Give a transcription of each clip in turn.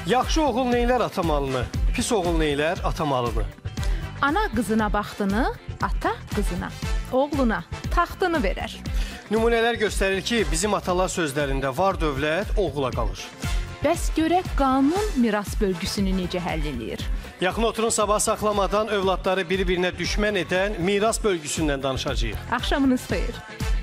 Yaxşı oğul neylər ata malını, pis oğul neylər ata malını. Ana qızına baxdını, ata qızına, oğluna taxtını verər. Nümunələr göstərir ki, bizim atalar sözlərində var dövlət oğula qalır. Bəs görək qanun miras bölgüsünü necə həll eləyir? Yaxın oturun, sabah saxlamadan övladları bir-birinə düşmən edən miras bölgüsündən danışacağıq. Axşamınız xeyir.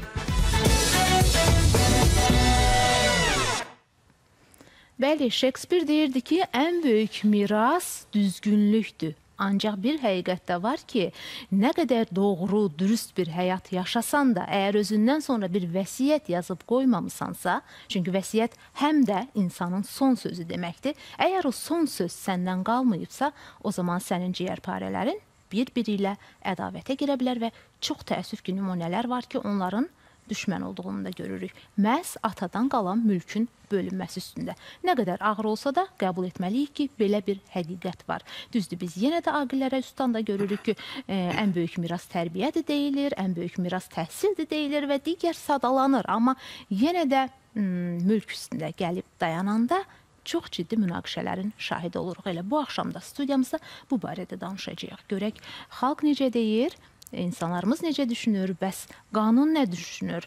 Bəli, Shakespeare deyirdi ki, ən böyük miras düzgünlükdür. Ancaq bir həqiqət də var ki, nə qədər doğru, dürüst bir həyat yaşasan da, əgər özündən sonra bir vəsiyyət yazıb qoymamısansa, çünki vəsiyyət həm də insanın son sözü deməkdir. Əgər o son söz səndən qalmayıbsa, o zaman sənin ciyərparələrin bir-biri ilə ədavətə girə bilər və çox təəssüf ki, nümunələr var ki, onların düşmən olduğunu da görürük. Məhz atadan qalan mülkün bölünməsi üstündə. Nə qədər ağır olsa da qəbul etməliyik ki, belə bir həqiqət var. Düzdür, biz yenə də aqillərə üstan da görürük ki, ən böyük miras tərbiyədir deyilir, ən böyük miras təhsildir deyilir və digər sadalanır. Amma yenə də mülk üstündə gəlib dayananda çox ciddi münaqişələrin şahidi oluruq. Elə bu axşam da studiyamızda bu barədə danışacağıq. Görək, xalq necə deyir, İnsanlarımız necə düşünür, bəs qanun nə düşünür,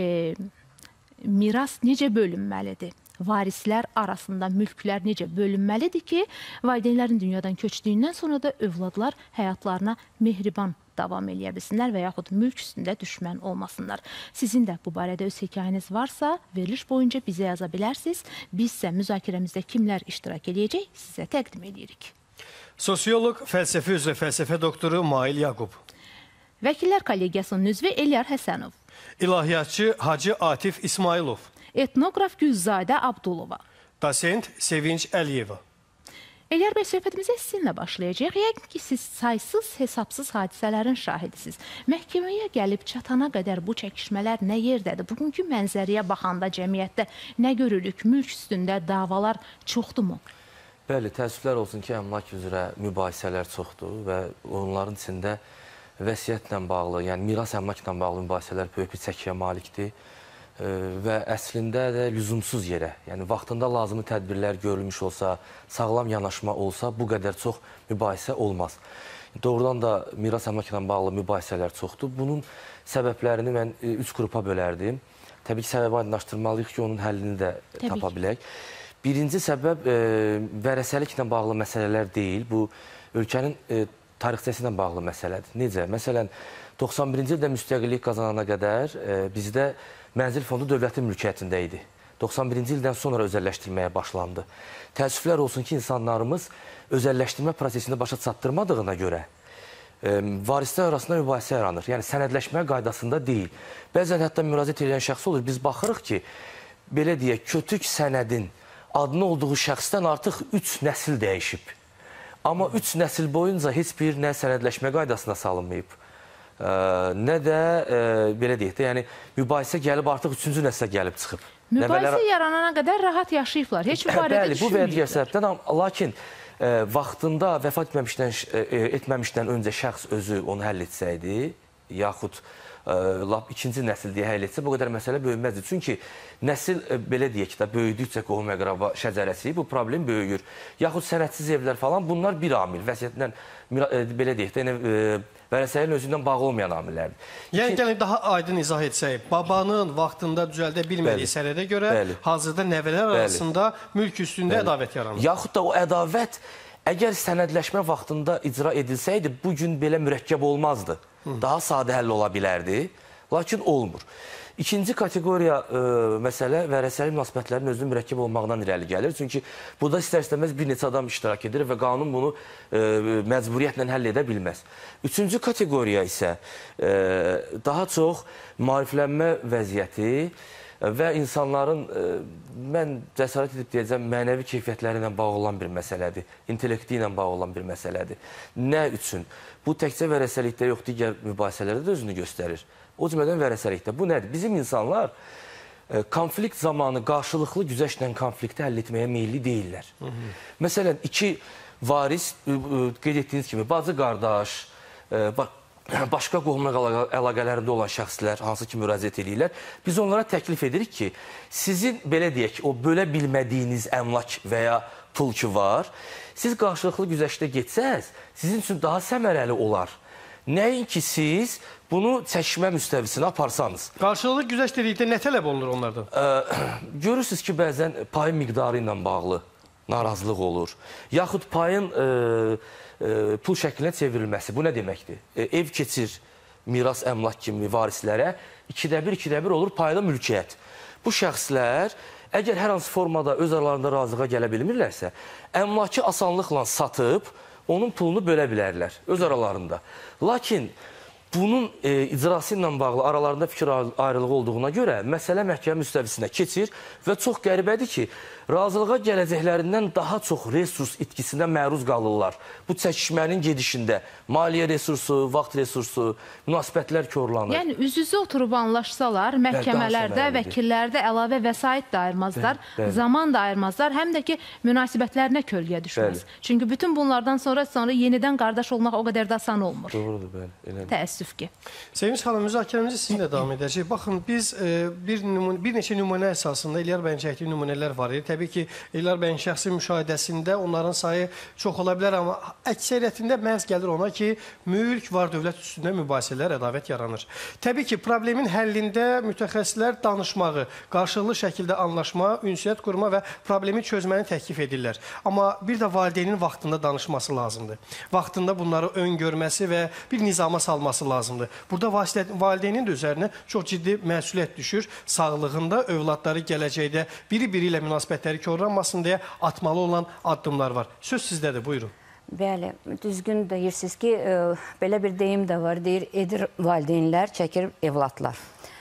miras necə bölünməlidir, varislər arasında mülklər necə bölünməlidir ki, valideynlərin dünyadan köçdüyündən sonra da övladlar həyatlarına mehriban davam eləyə bilsinlər və yaxud mülk üstündə düşmən olmasınlar. Sizin də bu barədə öz hekayəniz varsa, veriliş boyunca bizə yaza bilərsiniz. Biz isə müzakirəmizdə kimlər iştirak edəcək, sizə təqdim edirik. Sosioloq, fəlsəfə üzrə fəlsəfə doktoru Mail Yaqub. Vəkillər Kollegiyasının üzvü Elyar Həsənov. İlahiyyatçı Hacı Atif İsmailov. Etnoqraf Gülzadə Abdulova. Dosent Sevinç Əliyeva. Elyar bəy, söhbətimizə sizinlə başlayacaq. Yəqin ki, siz saysız, hesabsız hadisələrin şahidisiniz. Məhkəməyə gəlib çatana qədər bu çəkişmələr nə yerdədir? Bugünkü mənzəriyə baxanda cəmiyyətdə nə görürük? Mülk üstündə davalar çoxdurmu? Bəli, təəssüflər olsun ki, əmlak üzrə mübahisələr çoxdur və onların içində vəsiyyətlə bağlı, yəni miras əmlakla bağlı mübahisələr böyük bir çəkiyə malikdir və əslində də lüzumsuz yerə, yəni vaxtında lazımi tədbirlər görülmüş olsa, sağlam yanaşma olsa bu qədər çox mübahisə olmaz. Doğrudan da miras əmlakla bağlı mübahisələr çoxdur. Bunun səbəblərini mən 3 qrupa bölərdim. Təbii ki, səbəbi aydınlaşdırmalıyıq ki, onun həllini də tapa bilək. Birinci səbəb vərəsəliklə bağlı məsələlər deyil. Bu, ölkənin tarixçəsi ilə bağlı məsələdir. Necə? Məsələn, 91-ci ildə müstəqillik qazanana qədər bizdə mənzil fondu dövlətin mülkiyyətində idi. 91-ci ildən sonra özəlləşdirməyə başlandı. Təəssüflər olsun ki, insanlarımız özəlləşdirmə prosesini başa çatdırmadığına görə varislər arasında mübahisə yaranır. Yəni, sənədləşmə qaydasında deyil. Bəzən hətta müraciət edən şəxs olur. Biz baxırıq ki, belə deyək, kötük sənədin adını olduğu şəxsdən artıq 3 nəsil dəyişib. Amma 3 nəsil boyunca heç bir nə sənədləşmə qaydasına salınmayıb, nə də belə deyək də, yəni mübahisə gəlib artıq 3-cü nəslə gəlib çıxıb. Mübahisə yaranana qədər rahat yaşayıblar, heç bu barədə düşünməyiblər. Bəli, bu və digər səbəbdən, lakin vaxtında vəfat etməmişdən öncə şəxs özü onu həll etsəydi, yaxud lap ikinci nəsil deyə həll etsə, bu qədər məsələ böyüməzdir. Çünki nəsil, belə deyək də, böyüdükcə qohum-əqraba şəcərəsi, bu problem böyüyür. Yaxud sənədsiz evlər falan, bunlar bir amil. Vəsiyyətlə, belə deyək də, vərəsəyin özündən bağlı olmayan amillərdir. Yəni, gəlin, daha aydın izah etsək, babanın vaxtında düzəldə bilmədiyi sənədə görə hazırda nəvələr arasında mülk üstündə ədavət yaranır. Yaxud da o ədavət, əgər sənədləşmə vaxtında icra edilsəydi, bugün belə mürəkkəb olmazdı. Daha sadə həll ola bilərdi, lakin olmur. İkinci kateqoriya məsələ vərəsəli münasibətlərin özünün mürəkkəb olmaqdan irəli gəlir. Çünki burada istər-istəməz bir neçə adam iştirak edir və qanun bunu məcburiyyətlə həll edə bilməz. Üçüncü kateqoriya isə daha çox maariflənmə vəziyyəti və insanların, mən cəsarət edib deyəcəm, mənəvi keyfiyyətləri ilə bağlı olan bir məsələdir, intellekti ilə bağlı olan bir məsələdir. Nə üçün? Bu təkcə vərəsəlikdə yox, digər mübahisələrdə də özünü göstərir. O cümlədən vərəsəlikdə. Bu nədir? Bizim insanlar konflikt zamanı qarşılıqlı güzəştlə konflikti həll etməyə meyilli deyirlər. Məsələn, iki varis, qeyd etdiyiniz kimi, bacı qardaş, başqa qohumluq əlaqələrində olan şəxslər, hansı ki müraciət edirlər, biz onlara təklif edirik ki, sizin belə deyək, o bölə bilmədiyiniz əmlak və ya pul ki var, siz qarşılıqlı güzəştə getsəz, sizin üçün daha səmərəli olar. Nəinki siz bunu çəkmə müstəvisinə aparsanız. Qarşılıqlı güzəşt dedikdə nə tələb olunur onlardan? Görürsünüz ki, bəzən payın miqdarı ilə bağlı narazılıq olur. Yaxud payın pul şəklinə çevrilməsi. Bu nə deməkdir? Ev keçir, miras, əmlak kimi varislərə 2də 1 olur payda mülkiyyət. Bu şəxslər əgər hər hansı formada öz aralarında razılığa gələ bilmirlərsə, əmlakı asanlıqla satıb onun pulunu bölə bilərlər öz aralarında. Lakin bunun icrası ilə bağlı aralarında fikir ayrılığı olduğuna görə məsələ məhkəmə müstəvisinə keçir və çox qəribədir ki, razılığa gələcəklərindən daha çox resurs itkisinə məruz qalırlar. Bu çəkişmənin gedişində maliyyə resursu, vaxt resursu, münasibətlər korlanır. Yəni üz-üzə oturub anlaşsalar, məhkəmələrdə, vəkillərdə əlavə vəsait də ayırmazlar, zaman da ayırmazlar, həm də ki, münasibətlərinə kölgə düşməz. Çünki bütün bunlardan sonra yenidən qardaş olmaq o qədər də asan olmur. Doğrudur, bəli. Təəssüf ki. Sevinç xanım, müzakirəmizi sizinlə davam edəcək. Baxın, biz bir neçə nümunə əsasında İlyar bəyin çəkdiyi nümunələr var idi. Təbii ki, İlyar bəyin şəxsi müşahidəsində onların sayı çox ola bilər, amma əksəriyyətində məhz gəlir ona ki, mülk var dövlət üstündə mübahisələr, ədavət yaranır. Təbii ki, problemin həllində mütəxəssislər danışmağı, qarşılıqlı şəkildə anlaşma, ünsiyyət qurma və problemi çözməni təklif edirlər. Amma bir də valideynin vaxtında danışması lazımdır. Vaxtında bunları öngörməsi və bir nizama salması lazımdır. Burada valideynin də üzərinə çox ciddi məsuliyyət düşür. Sağlığında, övladları gələcəkdə biri-biri ilə münasibətləri korlanmasın deyə atmalı olan addımlar var. Söz sizdədir, buyurun. Bəli, düzgün deyirsiniz ki, belə bir deyim də var, deyir, edir valideynlər, çəkir evladlar.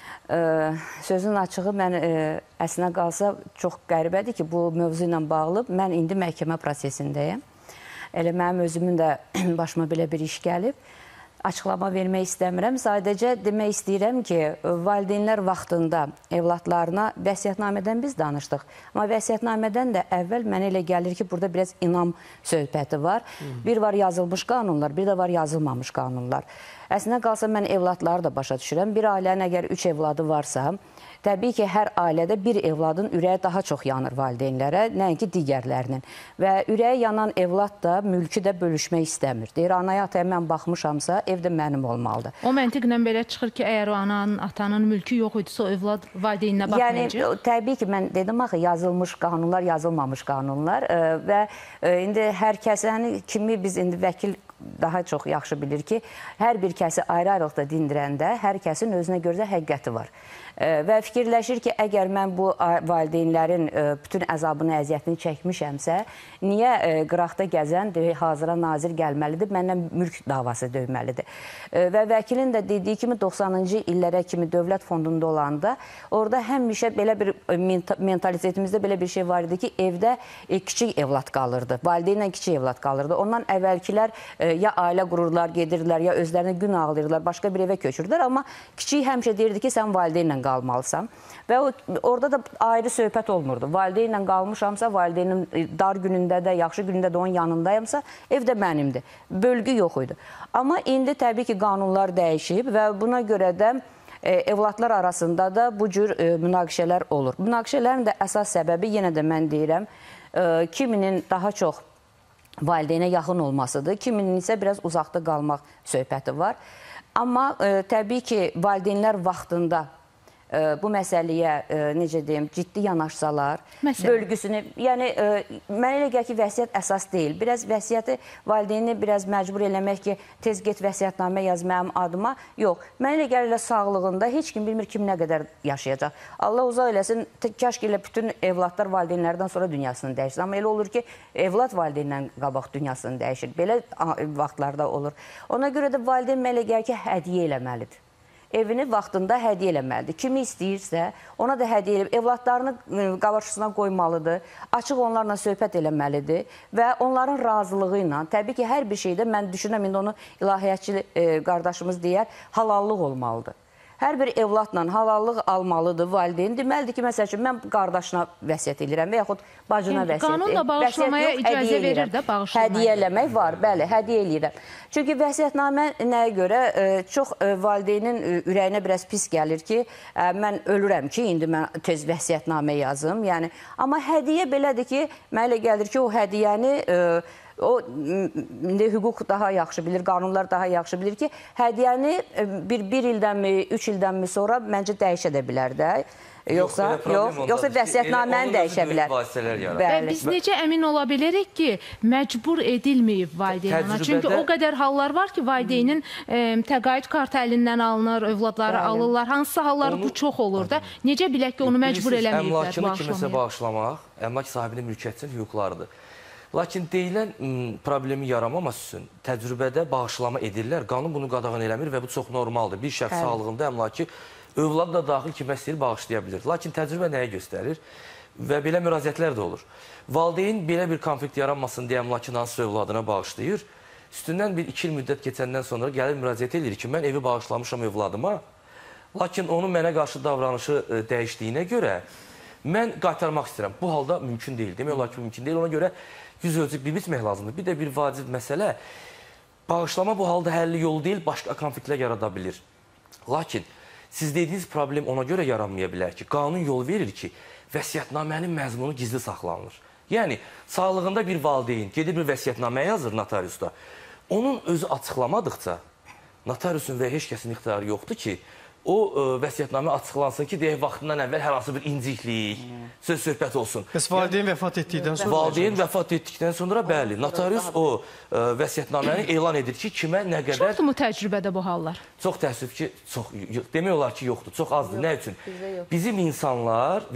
Sözün açığı, mən əslində qalsa çox qəribədir ki, bu mövzu ilə bağlı mən indi məhkəmə prosesindəyim. Elə mənim özümün də başıma belə bir iş gəlib. Açıqlama vermək istəmirəm. Sadəcə demək istəyirəm ki, valideynlər vaxtında evladlarına vəsiyyətnamədən biz danışdıq. Amma vəsiyyətnamədən də əvvəl mənə elə gəlir ki, burada biraz inam söhbəti var. Bir var yazılmış qanunlar, bir də var yazılmamış qanunlar. Əslində qalsa mən evladları da başa düşürəm. Bir ailənin əgər 3 evladı varsa, təbii ki, hər ailədə bir evladın ürəyi daha çox yanır valideynlərə, nəinki digərlərinin. Və ürəyi yanan evlad da mülkü də bölüşmək istəmir. Deyir, anaya, ataya mən baxmışamsa, ev də mənim olmalıdır. O məntiqlə belə çıxır ki, əgər o ananın, atanın mülkü yox idisə, o evlad valideyninə baxmayacaq. Yəni, təbii ki, mən dedim axı, yazılmış qanunlar, yazılmamış qanunlar və indi hər kəsin kimi biz indi vəkil daha çox yaxşı bilir ki, hər bir kəsi ayrı-ayrılıqda dindirəndə hər kəsin özünə görə həqiqəti var. Və fikirləşir ki, əgər mən bu valideynlərin bütün əzabını, əziyyətini çəkmişəmsə, niyə qıraqda gəzən hazıra nazir gəlməlidir, məndən mülk davası döyməlidir. Və vəkilin də dediyi kimi 90-cı illərə kimi dövlət fondunda olanda, orada həmişə belə bir mentalitetimizdə belə bir şey var idi ki, evdə kiçik evlad qalırdı, valideynlə kiçik evlad qalırdı. Ondan əvvəlkilər ya ailə qururlar, gedirlər, ya özlərini gün ağlayırlar, başqa bir evə köçürdülər, amma kiçik həmişə deyirdi ki, sən valideynlə qalmalısan. Və orada da ayrı söhbət olmurdu. Valideynlə qalmışamsa, valideynin dar günündə də, yaxşı günündə də onun yanındayamsa, ev də mənimdir. Bölgü yox idi. Amma indi təbii ki, qanunlar dəyişib və buna görə də evladlar arasında da bu cür münaqişələr olur. Münaqişələrin də əsas səbəbi, yenə də mən deyirəm, kiminin daha çox valideynə yaxın olmasıdır, kiminin isə biraz uzaqda qalmaq söhbəti var. Amma təbii ki, valideynlər vaxtında bu məsələyə, necə deyim, ciddi yanaşsalar, bölgüsünü, yəni, mənə elə gəlir ki, vəsiyyət əsas deyil. Biraz vəsiyyəti valideyni biraz məcbur eləmək ki, tez get vəsiyyətnamə yaz mənim adıma. Yox, mənə elə gəlir sağlığında heç kim bilmir kim nə qədər yaşayacaq. Allah uzaq eləsin, kaş ki, elə bütün evladlar valideynlərdən sonra dünyasını dəyişir. Amma elə olur ki, evlad valideyndən qabaq dünyasını dəyişir. Belə vaxtlarda olur. Ona görə də valideyn mənə elə gəlir ki, hədiyyə eləməlidir. Evini vaxtında hədiyyə eləməlidir. Kimi istəyirsə, ona da hədiyyə eləyib, evladlarını qavarşısına qoymalıdır, açıq onlarla söhbət eləməlidir və onların razılığı ilə, təbii ki, hər bir şeydə mən düşünürəm, indi onu ilahiyyatçı qardaşımız deyər, halallıq olmalıdır. Hər bir evladla halallıq almalıdır valideyn. Deməlidir ki, məsəl üçün, mən qardaşına vəsiyyət edirəm və yaxud bacına Yəni, vəsiyyət edirəm. qanun da bağışlamaya icazə verir də, bağışlamaya. Hədiyyə eləmək var, bəli, hədiyyə eləyirəm. Çünki vəsiyyətnamə nəyə görə? Çox valideynin ürəyinə biraz pis gəlir ki, mən ölürəm ki, indi mən tez vəsiyyətnamə yazım. Yəni, amma hədiyyə belədir ki, mənə elə gəlir ki, o hədiyyəni o indi hüquq daha yaxşı bilir, qanunlar daha yaxşı bilir ki, hədiyyəni bir ildən mi, 3 ildən mi sonra məncə dəyişə də bilər də. Yoxsa vəsiyyətnaməni dəyişə bilər. Biz necə əmin ola bilərik ki, məcbur edilməyib valideyn ona? Çünki o qədər hallar var ki, valideynin təqaüd kartı əlindən alınır, övladları alırlar. Hansısa hallar bu çox olur da. Necə bilək ki, onu məcbur eləməyiblər əmlakını kiməsə bağışlamaq, əmlak sahibinin mülkiyyətçinin hüquqlarıdır. Lakin deyilən problemi yaramamaq üçün təcrübədə bağışlama edirlər. Qanun bunu qadağan eləmir və bu çox normaldır. Bir şəxs sağlığında əmlakı övladı da daxil kimə istəyir bağışlaya bilir. Lakin təcrübə nəyə göstərir və belə müraciətlər də olur. Valideyn belə bir konflikt yaranmasın deyə əmlakını hansısa övladına bağışlayır. Üstündən bir 2 il müddət keçəndən sonra gəlir müraciət edir ki, mən evi bağışlamışam övladıma. Lakin onun mənə qarşı davranışı dəyişdiyinə görə mən qaytarmaq istəyirəm. Bu halda mümkün deyil. Demək olar ki, mümkün deyil. Ona görə yüz ölçüb bilmək lazımdır. Bir də bir vacib məsələ, bağışlama bu halda həlli yolu deyil, başqa konfliktlər yarada bilir. Lakin siz dediyiniz problem ona görə yaranmaya bilər ki, qanun yol verir ki, vəsiyyətnamənin məzmunu gizli saxlanılır. Yəni, sağlığında bir valideyn gedir bir vəsiyyətnamə yazır notariusda. Onun özü açıqlamadıqca, notariusun və heç kəsin ixtiyarı yoxdur ki, o vəsiyyətnamə açıqlansın ki, deyək, vaxtından əvvəl hər hansı bir inciklik, söz-söhbət olsun. Bəs valideyn vəfat etdikdən sonra? Valideyn vəfat etdikdən sonra, bəli, notarius o vəsiyyətnaməni elan edir ki, kimə nə qədər... Çoxdur mu təcrübədə bu hallar? Çox təəssüf ki, demək olar ki, yoxdur, çox azdır. Nə üçün? Bizim insanlar,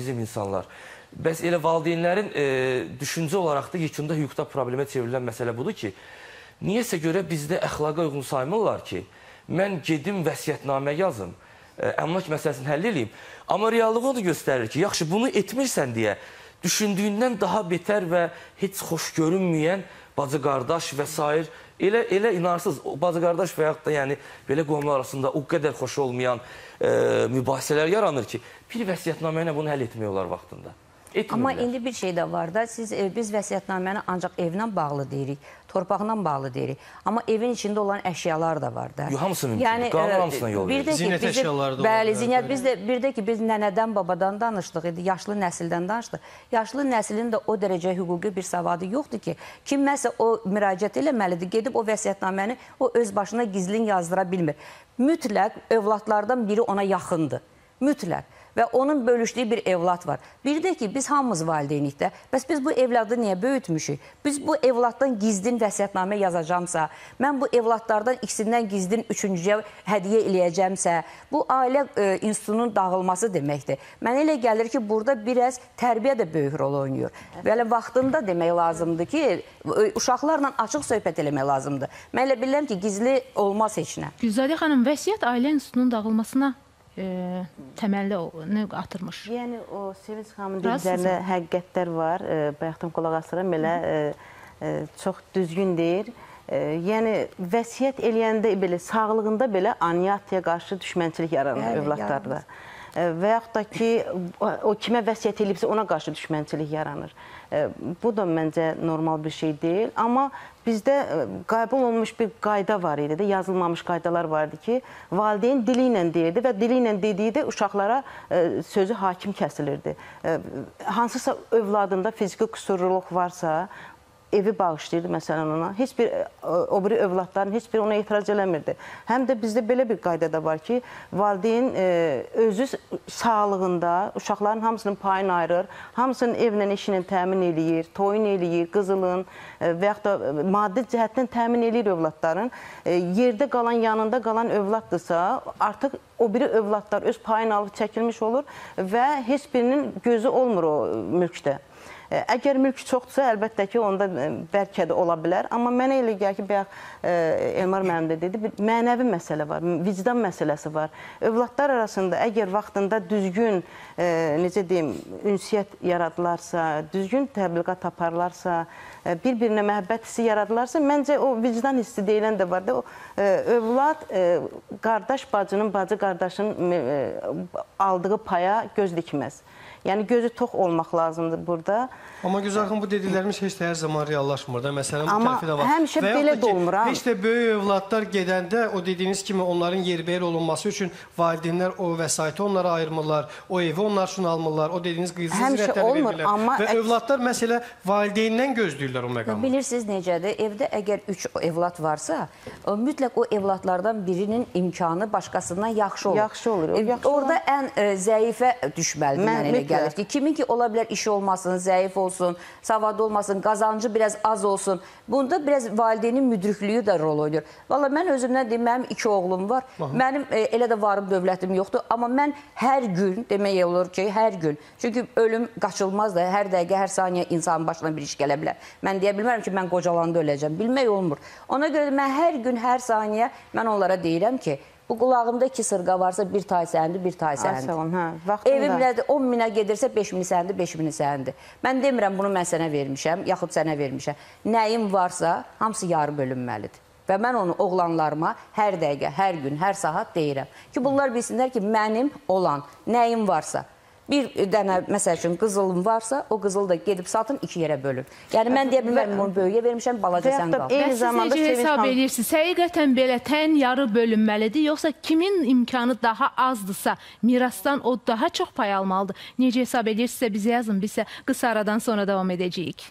bəs elə valideynlərin düşüncə olaraq da yekunda hüquqda problemə çevrilən məsələ budur ki, niyəsə görə bizdə əxlaqa uyğun saymırlar ki, mən gedim vəsiyyətnamə yazım, əmlak məsələsini həll edeyim. Amma reallığı onu göstərir ki, yaxşı, bunu etmirsən deyə düşündüyündən daha betər və heç xoş görünməyən bacı-qardaş və s. Elə inarsız, bacı-qardaş və yaxud da yəni, belə qovumlar arasında o qədər xoş olmayan mübahisələr yaranır ki, bir vəsiyyətnamə ilə bunu həll etmək olar vaxtında. Amma indi bir şey də var da, biz vəsiyyətnaməni ancaq evlə bağlı deyirik, torpaqla bağlı deyirik. Amma evin içində olan əşyalar da var da. Hamısı mümkün, qanun hamısına yol verir. Zinət əşyaları da olur. Bəli, zinət. Bir də ki, biz nənədən, babadan danışdıq, yaşlı nəsildən danışdıq. Yaşlı nəslin də o dərəcə hüquqi bir savadı yoxdur ki, kimməsə o müraciət eləməlidir, gedib o vəsiyyətnaməni o öz başına gizlin yazdıra bilmir. Mütləq övladlardan biri ona yaxındır. Mütləq. Və onun bölüşdüyü bir evlad var. Bir də ki, biz hamımız valideynikdə. Bəs biz bu evladı niyə böyütmüşük? Biz bu evladdan gizlin vəsiyyətnamə yazacamsa, mən bu evladlardan ikisindən gizlin üçüncüyə hədiyyə eləyəcəmsə, bu ailə institutunun dağılması deməkdir. Mənə elə gəlir ki, burada biraz tərbiyə də böyük rol oynayır. Belə vaxtında demək lazımdır ki, uşaqlarla açıq söhbət eləmək lazımdır. Mən elə bilirəm ki, gizli olmaz heç nə. Gülzadə xanım, vəsiyyət ailə institutunun dağılmasına təməlli atırmış. Yəni, o Sevinç xanımın dediklərində həqiqətlər var. Bayaqdan qulaq asıram, elə çox düzgün deyir. Yəni, vəsiyyət eləyəndə belə, sağlığında belə aniyyatiyə qarşı düşmənçilik yaranır övladlarda. Və yaxud da ki, o kimə vəsiyyət eləyibsə, ona qarşı düşmənçilik yaranır. Bu da məncə normal bir şey deyil. Amma bizdə qəbul olunmuş bir qayda var idi, yazılmamış qaydalar vardı ki, valideyn dili ilə deyirdi və dili ilə dediyi də uşaqlara sözü hakim kəsilirdi. Hansısa övladında fiziki qüsurluluq varsa, evi bağışlayırdı məsələn ona. Heç bir, o biri övladların heç bir ona etiraz eləmirdi. Həm də bizdə belə bir qayda da var ki, valideyn özü sağlığında uşaqların hamısının payını ayırır, hamısının evlə işini təmin eləyir, toyun eləyir, qızılın və yaxud da maddi cəhətdən təmin eləyir övladların. Yerdə qalan, yanında qalan övladdırsa, artıq o biri övladlar öz payını alıb çəkilmiş olur və heç birinin gözü olmur o mülkdə. Əgər mülk çoxdursa, əlbəttə ki, onda bəlkə də ola bilər. Amma mənə elə gəlir ki, bayaq Elmar müəllim də dedi, bir mənəvi məsələ var, vicdan məsələsi var. Övladlar arasında əgər vaxtında düzgün, necə deyim, ünsiyyət yaradılarsa, düzgün təbliğat aparlarsa, bir-birinə məhəbbət hissi yaradılarsa, məncə o vicdan hissi deyilən də var da, o övlad qardaş bacının, bacı qardaşın aldığı paya göz dikməz. Yəni, gözü tox olmaq lazımdır burada. Amma Gözəl xanım, bu dediklərimiz heç də hər zaman reallaşmır da. Məsələn, bu tərəfi də var. Amma həmişə belə də olmur. Heç də böyük övladlar gedəndə, o dediyiniz kimi onların yerbəyer olunması üçün valideynlər o vəsaiti onlara ayırmırlar, o evi onlar üçün almırlar, o dediyiniz qızı zirətləri verirlər. Və övladlar məsələ valideyndən gözləyirlər o məqamı. Bilirsiniz necədir? Evdə əgər 3 evlad varsa, mütləq o evladlardan birinin imkanı başqasından yaxşı olur. Yaxşı olur. Orada ən zəifə düşməlidir, mən elə gəlir ki, kimin ki ola bilər işi olmasın, zəif olsun, savadlı olmasın, qazancı biraz az olsun. Bunda biraz valideynin müdriklüyü də rol oynayır. Valla mən özümdən deyim, mənim 2 oğlum var. Mənim elə də varım, dövlətim yoxdur. Amma mən hər gün, demək olur ki, hər gün. Çünki ölüm qaçılmaz da, hər dəqiqə, hər saniyə insanın başına bir iş gələ bilər. Mən deyə bilmərəm ki, mən qocalanda öləcəm. Bilmək olmur. Ona görə mən hər gün, hər saniyə mən onlara deyirəm ki, bu qulağımda 2 sırğa varsa, bir tay səndir, bir tay səndir. Evimdə 10 minə gedirsə, 5 min səndir, 5 min səndir. Mən demirəm, bunu mən sənə vermişəm, yaxud sənə vermişəm. Nəyim varsa, hamısı yarı bölünməlidir. Və mən onu oğlanlarıma hər dəqiqə, hər gün, hər saat deyirəm. Ki, bunlar bilsinlər ki, mənim olan nəyim varsa, bir dənə, məsəl üçün, qızılım varsa, o qızılı da gedib satın, 2 yerə bölün. Yəni, mən deyə bilmərəm, bunu böyüyə vermişəm, balaca sən qal. Və siz necə hesab edirsiniz? Həqiqətən belə tən yarı bölünməlidir, yoxsa kimin imkanı daha azdırsa, mirasdan o daha çox pay almalıdır? Necə hesab edirsinizsə, bizi yazın, biz qısa aradan sonra davam edəcəyik.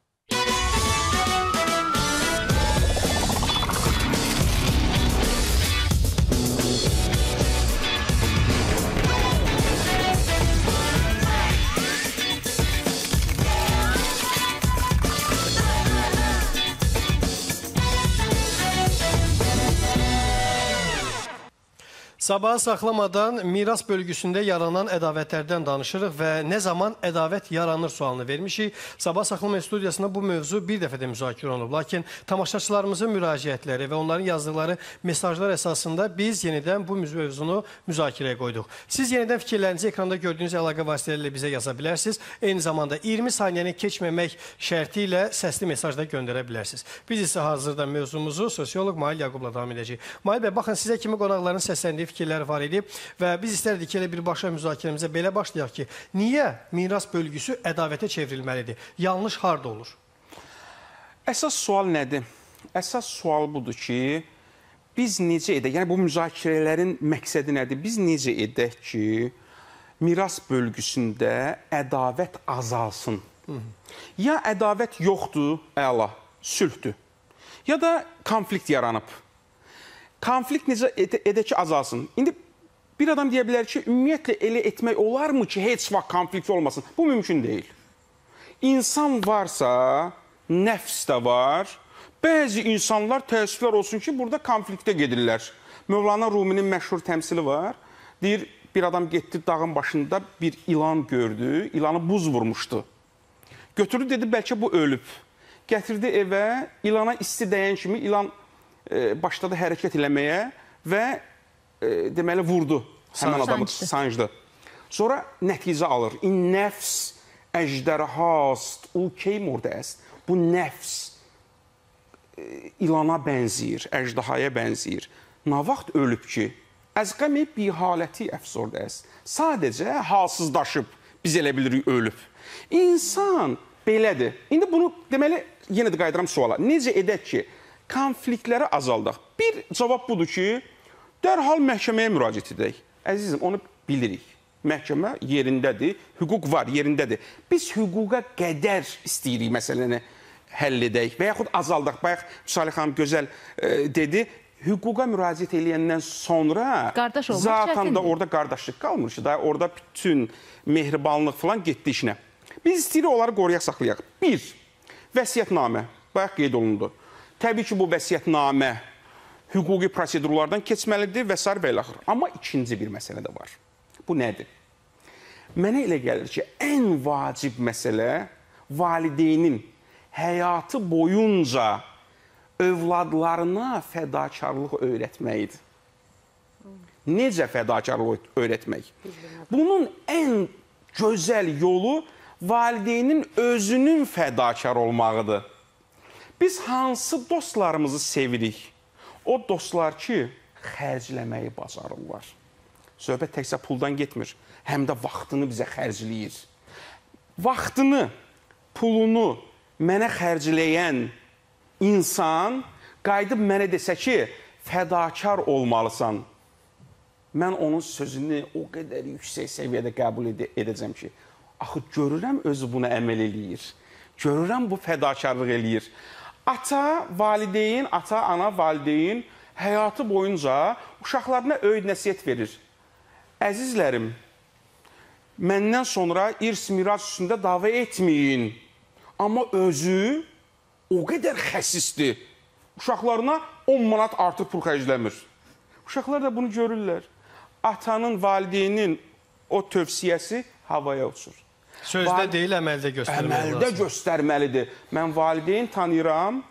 Sabaha saxlamadan miras bölgüsündə yaranan ədavətlərdən danışırıq və nə zaman ədavət yaranır sualını vermişik. Sabah saxlama studiyasında bu mövzu bir dəfə də müzakirə olunub. Lakin tamaşaçılarımızın müraciətləri və onların yazdıqları mesajlar əsasında biz yenidən bu mövzunu müzakirəyə qoyduq. Siz yenidən fikirlərinizi ekranda gördüyünüz əlaqə vasitələri bizə yaza bilərsiniz. Eyni zamanda 20 saniyəni keçməmək şərti ilə səsli mesaj da göndərə bilərsiniz. Biz isə hazırda mövzumuzu sosioloq Mail Yaqubla davam edəcəyik. Mail bəy, baxın, sizə kimi qonaqların səsləndiyi fikirlər var idi və biz istərdik ki, elə birbaşa müzakirəmizə belə başlayaq ki, niyə miras bölgüsü ədavətə çevrilməlidir? Yanlış harda olur? Əsas sual nədir? Əsas sual budur ki, biz necə edək? Yəni, bu müzakirələrin məqsədi nədir? Biz necə edək ki, miras bölgüsündə ədavət azalsın? Ya ədavət yoxdur, əla, sülhdür, ya da konflikt yaranıb. Konflikt necə edək ki, azalsın? İndi bir adam deyə bilər ki, ümumiyyətlə elə etmək olarmı ki, heç vaxt konflikt olmasın? Bu mümkün deyil. İnsan varsa, nəfs də var. Bəzi insanlar, təəssüflər olsun ki, burada konfliktə gedirlər. Mövlana Ruminin məşhur təmsili var. Deyir, bir adam getdi dağın başında bir ilan gördü, ilanı buz vurmuşdu. Götürdü, dedi, bəlkə bu ölüb. Gətirdi evə, ilana isti dəyən kimi ilan başladı hərəkət eləməyə və deməli vurdu həmən adamı, sancdı. Sonra nəticə alır. İn nəfs əjdərhast, ul keymur dəst. Bu nəfs ilana bənziyir, əjdahaya bənziyir. Nə vaxt ölüb ki, əzqəmi bir haləti əfsor dəst. Sadəcə halsızdaşıb, biz elə bilirik ölüb. İnsan belədir. İndi bunu deməli, yenə də qaydıram suala. Necə edək ki, konfliktləri azaldaq? Bir cavab budur ki, dərhal məhkəməyə müraciət edək. Əzizim, onu bilirik. Məhkəmə yerindədir, hüquq var, yerindədir. Biz hüquqa qədər istəyirik məsələni həll edək və yaxud azaldaq. Bayaq Salih xanım gözəl dedi, hüquqa müraciət edəndən sonra zaten da orada qardaşlıq qalmır ki, orada bütün mehribanlıq falan getdi işinə. Biz istəyirik onları qoruyaq, saxlayaq. Bir, vəsiyyətnamə, bayaq qeyd olundu. Təbii ki, bu vəsiyyətnamə hüquqi prosedurlardan keçməlidir və s. və ilə axır. Amma ikinci bir məsələ də var. Bu nədir? Mənə elə gəlir ki, ən vacib məsələ valideynin həyatı boyunca övladlarına fədakarlıq öyrətməyidir. Necə fədakarlıq öyrətmək? Bunun ən gözəl yolu valideynin özünün fədakar olmağıdır. Biz hansı dostlarımızı sevirik? O dostlar ki, xərcləməyi bacarırlar. Söhbət təkcə puldan getmir, həm də vaxtını bizə xərcləyir. Vaxtını, pulunu mənə xərcləyən insan qayıdıb mənə desə ki, fədakar olmalısan, mən onun sözünü o qədər yüksək səviyyədə qəbul edəcəm ki, axı görürəm özü buna əməl eləyir. Görürəm bu fədakarlıq eləyir. Ata, valideyn, ata-ana, valideyn həyatı boyunca uşaqlarına öyüd nəsihət verir. Əzizlərim, məndən sonra irs-miras üstündə dava etməyin. Amma özü o qədər xəsisdir. Uşaqlarına 10 manat artıq pul xərcləmir. Uşaqlar da bunu görürlər. Atanın, valideynin o tövsiyəsi havaya uçur. Sözdə deyil, əməldə göstərməlidir. Əməldə göstərməlidir. Mən valideyn tanıyıram,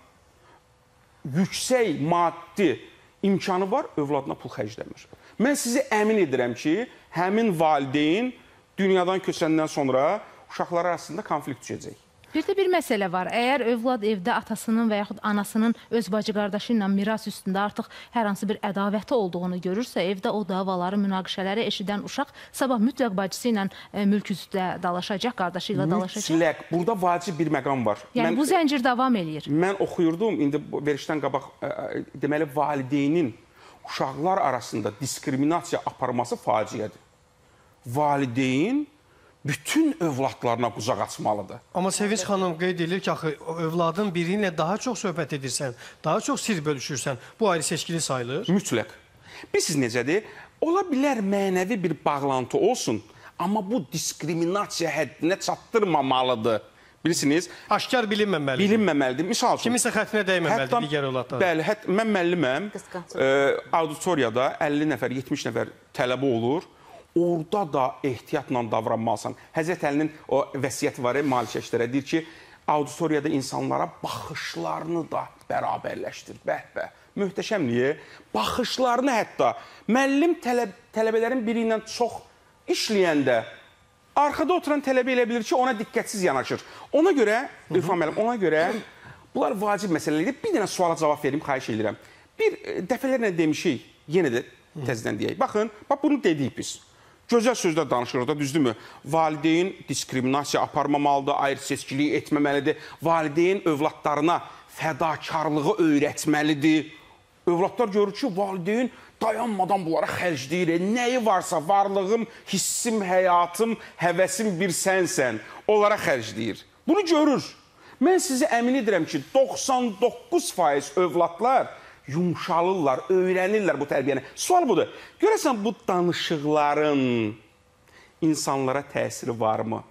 yüksək maddi imkanı var, övladına pul xərcləmir. Mən sizi əmin edirəm ki, həmin valideyn dünyadan köçəndən sonra uşaqlar arasında konflikt düşəcək. Bir də bir məsələ var. Əgər övlad evdə atasının və yaxud anasının öz bacı qardaşı ilə miras üstündə artıq hər hansı bir ədavəti olduğunu görürsə, evdə o davaları, münaqişələri eşidən uşaq sabah mütləq bacısı ilə mülk üstə dalaşacaq, qardaşı ilə dalaşacaq. Mütləq. Burada vacib bir məqam var. Yəni bu zəncir davam eləyir. Mən oxuyurdum, indi verişdən qabaq, deməli, valideynin uşaqlar arasında diskriminasiya aparması faciədir. Valideyn bütün övladlarına qucaq açmalıdır. Amma Sevinç xanım qeyd edir ki, axı övladın biri ilə daha çox söhbət edirsən, daha çox sir bölüşürsən, bu ayrı seçkili sayılır. Mütləq. Bilirsiniz necədir? Ola bilər mənəvi bir bağlantı olsun, amma bu diskriminasiya həddinə çatdırmamalıdır. Bilirsiniz? Aşkar bilinməməlidir. Bilinməməlidir. Misal üçün. Kimisə xətrinə dəyməməlidir digər övladlar. Bəli, mən müəlliməm. Auditoriyada 50 nəfər, 70 nəfər tələbə olur. Orada da ehtiyatla davranmalısan. Həzrət Əlinin o vəsiyyəti var, maliçəşlərə deyir ki, auditoriyada insanlara baxışlarını da bərabərləşdir. Bəh-bəh. Möhtəşəmliyə. Baxışlarını hətta. Müəllim tələbələrin biri ilə çox işləyəndə arxada oturan tələbə elə bilir ki, ona diqqətsiz yanaşır. Ona görə, İrfan müəllim, ona görə bunlar vacib məsələlərdir. Bir dənə suala cavab verim, xahiş edirəm. Bir dəfələrlə demişik, yenə də təzədən deyək. Baxın, bunu dedik biz. Gözəl sözlər danışırıq da, düzdürmü? Valideyn diskriminasiya aparmamalıdır, ayrı seçkiliyi etməməlidir. Valideyn övladlarına fədakarlığı öyrətməlidir. Övladlar görür ki, valideyn dayanmadan bunlara xərcləyir. Nəyi varsa, varlığım, hissim, həyatım, həvəsim bir sənsən. Onlara xərcləyir. Bunu görür. Mən sizi əmin edirəm ki, 99% övladlar yumşalırlar, öyrənirlər bu tərbiyəni. Sual budur. Görəsən, bu danışıqların insanlara təsiri varmı?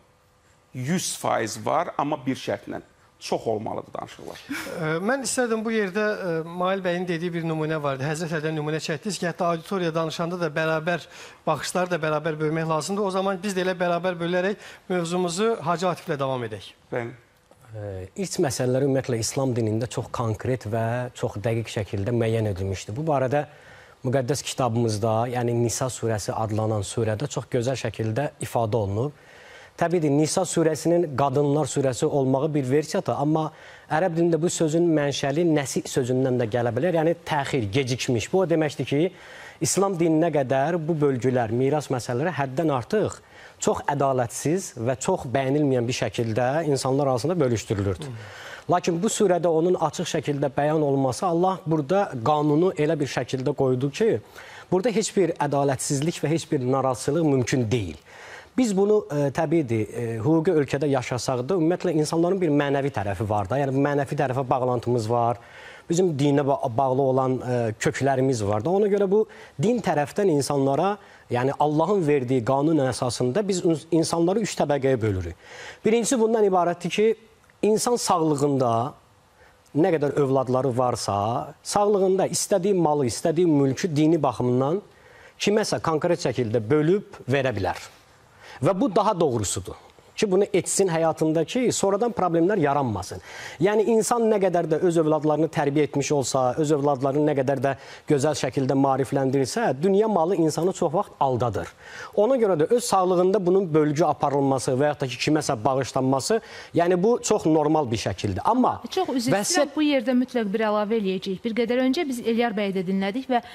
100% var, amma bir şərtlə. Çox olmalıdır danışıqlar. Mən istərdim bu yerdə Mail bəyin dediyi bir nümunə vardı. Həzrət Əldən nümunə çəkdiniz ki, hətta auditoriya danışanda da bərabər, baxışları da bərabər bölmək lazımdır. O zaman biz də elə bərabər bölərək mövzumuzu Hacı Atiflə davam edək. Bəli. İrç məsələləri ümumiyyətlə İslam dinində çox konkret və çox dəqiq şəkildə müəyyən edilmişdir. Bu barədə müqəddəs kitabımızda, yəni Nisa surəsi adlanan surədə çox gözəl şəkildə ifadə olunub. Təbiidir, Nisa surəsinin qadınlar surəsi olmağı bir versiyadır, amma ərəb dilində bu sözün mənşəli nəsi sözündən də gələ bilər, yəni təxir, gecikmiş. Bu o deməkdir ki, İslam dininə qədər bu bölgülər, miras məsələləri həddən artıq çox ədalətsiz və çox bəyənilməyən bir şəkildə insanlar arasında bölüşdürülürdü. Lakin bu surədə onun açıq şəkildə bəyan olması, Allah burada qanunu elə bir şəkildə qoydu ki, burada heç bir ədalətsizlik və heç bir narazılıq mümkün deyil. Biz bunu təbiidir, hüquqi ölkədə yaşasaq da, ümumiyyətlə insanların bir mənəvi tərəfi var da, yəni mənəvi tərəfə bağlantımız var, bizim dinə bağlı olan köklərimiz var da. Ona görə bu din tərəfdən insanlara, yəni Allahın verdiyi qanun əsasında biz insanları 3 təbəqəyə bölürük. Birincisi bundan ibarətdir ki, insan sağlığında nə qədər övladları varsa, sağlığında istədiyi malı, istədiyi mülkü dini baxımından kiməsə konkret şəkildə bölüb verə bilər. Və bu daha doğrusudur. ki, bunu etsin həyatında ki, sonradan problemlər yaranmasın. Yəni, insan nə qədər də öz övladlarını tərbiyə etmiş olsa, öz övladlarını nə qədər də gözəl şəkildə maarifləndirirsə, dünya malı insanı çox vaxt aldadır. Ona görə də öz sağlığında bunun bölgü aparılması və yaxud da ki, kiməsə bağışlanması, yəni bu çox normal bir şəkildir. Amma çox üzr istəyirəm, bu yerdə mütləq bir əlavə eləyəcəyik. Bir qədər öncə biz Eliyar bəyi də dinlədik və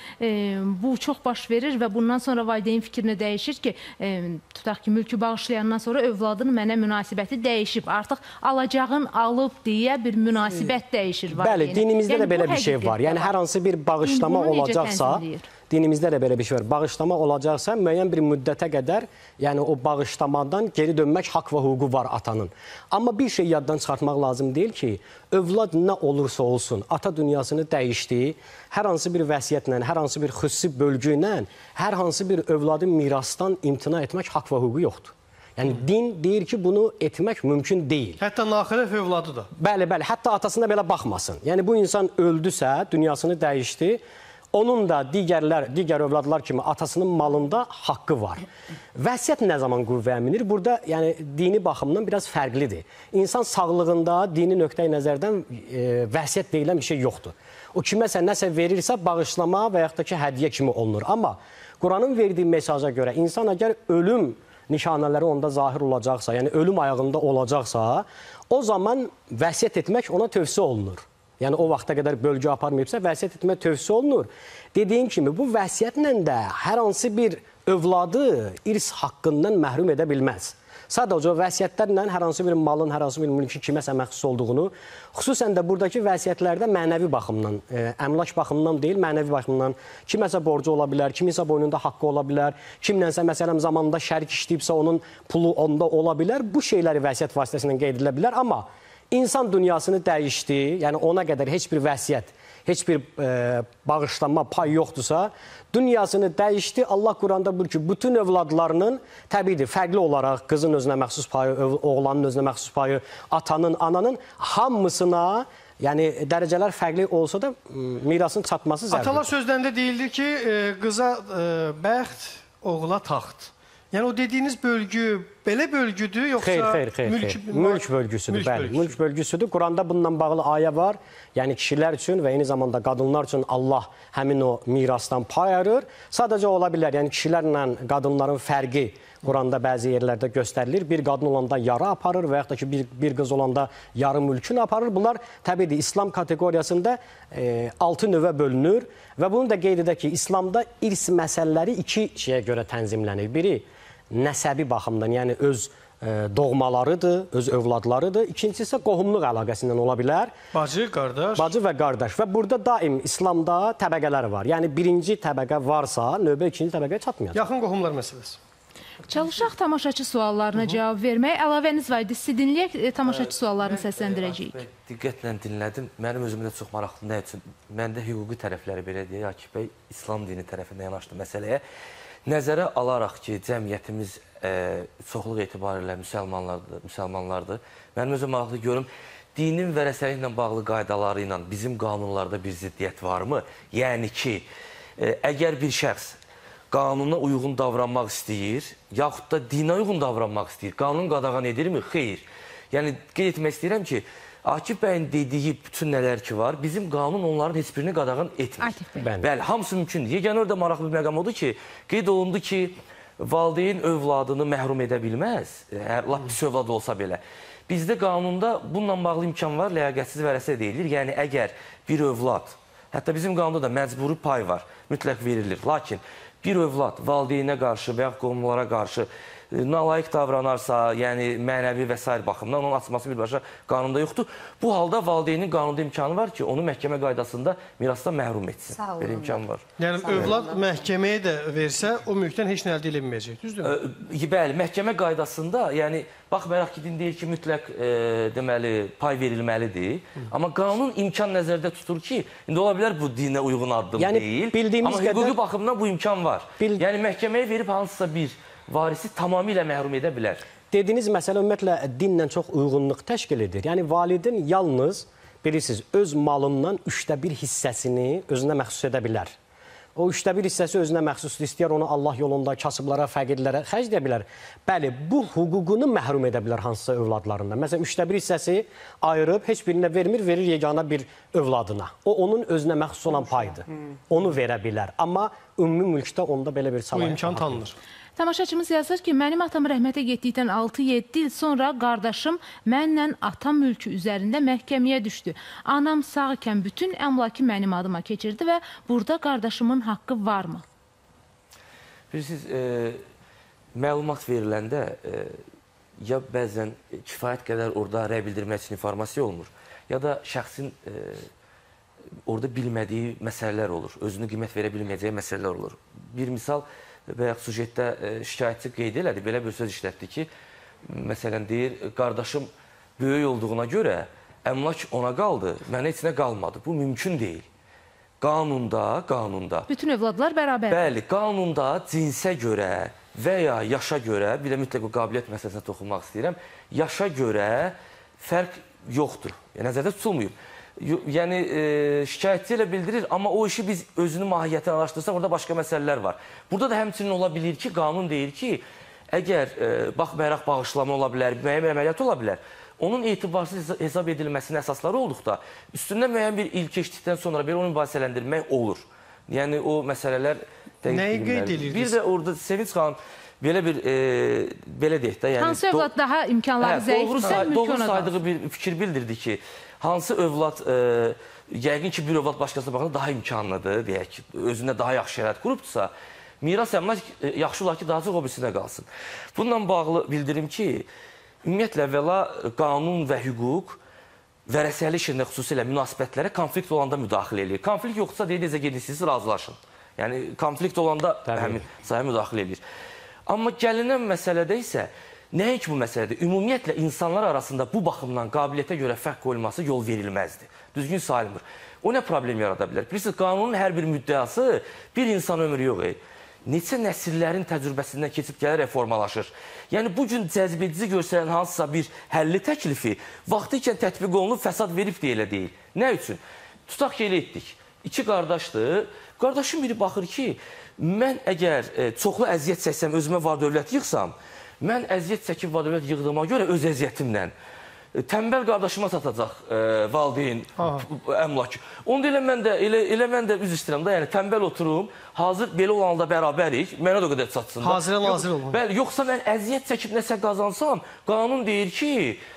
bu çox baş verir və bundan sonra valideyn fikrini dəyişir ki, tutaq ki, mülkü bağışlayandan sonra övladın mənə münasibəti dəyişib. Artıq alacağın alıb deyə bir münasibət dəyişir. Bəli, dinimizdə də belə bir şey var. Yəni, hər hansı bir bağışlama olacaqsa, dinimizdə də belə bir şey var. Bağışlama olacaqsa, müəyyən bir müddətə qədər, yəni o bağışlamadan geri dönmək haqq və hüququ var atanın. Amma bir şey yaddan çıxartmaq lazım deyil ki, övlad nə olursa olsun, ata dünyasını dəyişdiyi, hər hansı bir vəsiyyətlə, hər hansı bir xüsusi bölgü ilə, hər hansı bir övladın mirasdan imtina etmək haqq və hüququ yoxdur. Yəni, din deyir ki, bunu etmək mümkün deyil. Hətta naxilif övladı da. Bəli, bəli, hətta atasına belə baxmasın. Yəni, bu insan öldüsə, dünyasını dəyişdi, onun da digər övladlar kimi atasının malında haqqı var. Vəsiyyət nə zaman qüvvəyə minir? Burada yəni, dini baxımdan biraz fərqlidir. İnsan sağlığında dini nöqteyi nəzərdən vəsiyyət deyilən bir şey yoxdur. O kiməsə nəsə verirsə, bağışlama və yaxud da ki, hədiyyə kimi olunur. Amma Quranın verdiyi mesaja görə insan əgər ölüm nişanələri onda zahir olacaqsa, yəni ölüm ayağında olacaqsa, o zaman vəsiyyət etmək ona tövsiyə olunur. Yəni, o vaxta qədər bölgü aparmayıbsa, vəsiyyət etmək tövsiyə olunur. Dediyim kimi, bu vəsiyyətlə də hər hansı bir övladı irs haqqından məhrum edə bilməz. Sadəcə o vəsiyyətlərlə hər hansı bir malın, hər hansı bir mülkün kiməsə məxsus olduğunu, xüsusən də buradakı vəsiyyətlərdə mənəvi baxımdan, əmlak baxımından deyil, mənəvi baxımdan kiməsə borcu ola bilər, kiminsə boynunda haqqı ola bilər, kimlənsə məsələn zamanında şərik işləyibsə onun pulu onda ola bilər. Bu şeyləri vəsiyyət vasitəsilə qeyd edilə bilər, amma insan dünyasını dəyişdi, yəni ona qədər heç bir vəsiyyət, heç bir bağışlanma pay yoxdursa, dünyasını dəyişdi. Allah Quranda buyurur ki, bütün övladlarının təbiidir, fərqli olaraq qızın özünə məxsus payı, oğlanın özünə məxsus payı, atanın, ananın hamısına, yəni dərəcələr fərqli olsa da mirasın çatması zəruridir. Atalar sözlərində deyildi ki, qıza bəxt, oğula taxt. Yəni o dediyiniz bölgü belə bölgüdür, yoxsa mülk bölgüsüdür. Bəli, mülk bölgüsüdür. Quranda bununla bağlı ayə var. Yəni kişilər üçün və eyni zamanda qadınlar üçün Allah həmin o mirasdan pay ayırır. Sadəcə ola bilər, yəni kişilərlə qadınların fərqi Quranda bəzi yerlərdə göstərilir. Bir qadın olanda yarı aparır və yaxud da ki, bir qız olanda yarı mülkünü aparır. Bunlar təbiidir, İslam kateqoriyasında 6 növə bölünür və bunu da qeyd edək ki, İslamda irs məsələləri 2 şeyə görə tənzimlənir. Biri nəsəbi baxımdan, yəni öz doğmalarıdır, öz övladlarıdır. İkincisi isə qohumluq əlaqəsindən ola bilər. Bacı, qardaş. Bacı və qardaş. Və burada daim İslamda təbəqələr var. Yəni birinci təbəqə varsa, növbə ikinci təbəqəyə çatmayacaq. Yaxın qohumlar məsələsi. Çalışaq tamaşaçı suallarına cavab vermək. Əlavəniz var idi. Sizi dinləyək, tamaşaçı suallarını səsləndirəcəyik. Diqqətlə dinlədim. Mənim özümdə çox maraqlı nə üçün? Məndə hüquqi tərəfləri belə deyək, Akif bəy İslam dini tərəfindən yanaşdı məsələyə. Nəzərə alaraq ki, cəmiyyətimiz çoxluq etibarilə müsəlmanlardır. Mənim özüm maraqlı görüm, dinin vərəsəliklə bağlı qaydaları ilə bizim qanunlarda bir ziddiyyət varmı? Yəni ki, əgər bir şəxs qanuna uyğun davranmaq istəyir, yaxud da dinə uyğun davranmaq istəyir, qanun qadağan edirmi? Xeyr. Yəni, qeyd etmək istəyirəm ki, Akif bəyin dediyi bütün nələr ki var, bizim qanun onların heç birini qadağan etmir. Bəli, hamısı mümkündür. Yeganə orada maraqlı bir məqam odur ki, qeyd olundu ki, valideyn övladını məhrum edə bilməz, lap pis övlad olsa belə. Bizdə qanunda bununla bağlı imkan var, ləyaqətsiz vərəsə deyilir. Yəni, əgər bir övlad, hətta bizim qanunda da məcburi pay var, mütləq verilir. Lakin bir övlad valideynə qarşı və ya qohumlara qarşı nalayiq davranarsa, yəni mənəvi və s. baxımdan onun açması birbaşa qanunda yoxdur. Bu halda valideynin qanunda imkanı var ki, onu məhkəmə qaydasında mirasdan məhrum etsin. Belə imkan var. Yəni övlad məhkəməyə də versə, o mülkdən heç nə əldə edilməyəcək, düzdürmü? Bəli, məhkəmə qaydasında, yəni baxmayaraq ki, din deyir ki, mütləq deməli pay verilməlidir. Amma qanun imkan nəzərdə tutur ki, indi ola bilər bu dinə uyğun addım deyil. Amma hüquqi baxımdan bu imkan var. Yəni məhkəməyə verib hansısa bir varisi tamamilə məhrum edə bilər. Dediyiniz məsələ ümumiyyətlə dinlə çox uyğunluq təşkil edir. Yəni valideyn yalnız bilirsiniz öz malından 1/3 hissəsini özünə məxsus edə bilər. O 1/3 hissəsi özünə məxsusdur. İstəyər onu Allah yolunda kasıblara, fəqirlərə xərcləyə bilər. Bəli, bu hüququnu məhrum edə bilər hansısa övladlarından. Məsələn, 3/1 hissəsi ayırıb heç birinə vermir, verir yeganə bir övladına. O onun özünə məxsus olan paydır. Onu verə bilər. Amma ümumi mülkdə onda belə bir Bu səlahiyyət imkan tanınır. Tamaşaçımız yazır ki, mənim atam rəhmətə getdikdən 6-7 il sonra qardaşım mənlə ata mülkü üzərində məhkəməyə düşdü. Anam sağ ikən bütün əmlakı mənim adıma keçirdi və burada qardaşımın haqqı varmı? Bilirsiniz, məlumat veriləndə ya bəzən kifayət qədər orada rəy bildirmək üçün informasiya olmur, ya da şəxsin orada bilmədiyi məsələlər olur, özünü qiymət verə bilməyəcəyi məsələlər olur. Bir misal, bayaq sujetdə şikayətçi qeyd elədi, belə bir söz işlətdi ki, məsələn deyir, qardaşım böyük olduğuna görə əmlak ona qaldı, mənə heç nə qalmadı. Bu mümkün deyil. Qanunda. Bütün övladlar bərabər. Bəli, qanunda cinsə görə və ya yaşa görə, bir də mütləq o qabiliyyət məsələsinə toxunmaq istəyirəm, yaşa görə fərq yoxdur, nəzərdə tutulmuyub. Yəni, şikayətçi ilə bildirir, amma o işi biz özünün mahiyyətini araşdırsaq, orada başqa məsələlər var. Burada da həmçinin ola bilir ki, qanun deyir ki, əgər baxmayaraq bağışlama ola bilər, müəyyən bir əməliyyat ola bilər, onun etibarsız hesab edilməsinin əsasları olduqda, üstündə müəyyən bir il keçdikdən sonra belə onu mübahisələndirmək olur. Yəni, o məsələlər Nəyi qeyd edirdiniz? Bir də orada Sevinç xanım belə deyək də, yəni... Hansı övlad daha imkanları zəifdirsə, mülkü doğru ona saydığı bir fikir bildirdi ki, hansı övlad, yəqin ki, bir övlad başqasına baxanda daha imkanlıdır, deyək ki, özündə daha yaxşı şərait qurubdursa, miras əmlak yaxşı olar ki, daha çox o birisinə qalsın. Bununla bağlı bildirim ki, ümumiyyətlə, əvvəla qanun və hüquq vərəsəli işində xüsusilə münasibətlərə konflikt olanda müdaxilə edir. Konflikt yoxdursa, deyəcək, gedin, razılaşın. Yəni, konflikt olanda həmin sahə müdaxilə edir. Amma gəlinən məsələdə isə, nəinki bu məsələdə, ümumiyyətlə insanlar arasında bu baxımdan qabiliyyətə görə fərq qoyulması yol verilməzdir. Düzgün sayılmır. O nə problem yarada bilər? Bilirsiniz, qanunun hər bir müddəası bir insan ömrü yox. Neçə nəsillərin təcrübəsindən keçib gələ reformalaşır. Yəni, bugün cəzbedici göstərən hansısa bir həlli təklifi vaxtı ikən tətbiq olunub, fəsad verib deyə elə deyil. Nə üçün? Tutaq ki, elə etdik. İki qardaşdır. Qardaşım biri baxır ki, mən əgər çoxlu əziyyət çəksəm, özümə var-dövlət yığsam, mən əziyyət çəkib var-dövlət yığdığıma görə öz əziyyətimlə tənbəl qardaşıma satacaq valideyn əmlak. Onda elə mən də üz istəyirəm da, yəni tənbəl oturum, hazır belə olanla bərabərik, mənə də o qədər satsın. Hazirə nazir olun. Bəli, yoxsa mən əziyyət çəkib nəsə qazansam, qanun deyir ki,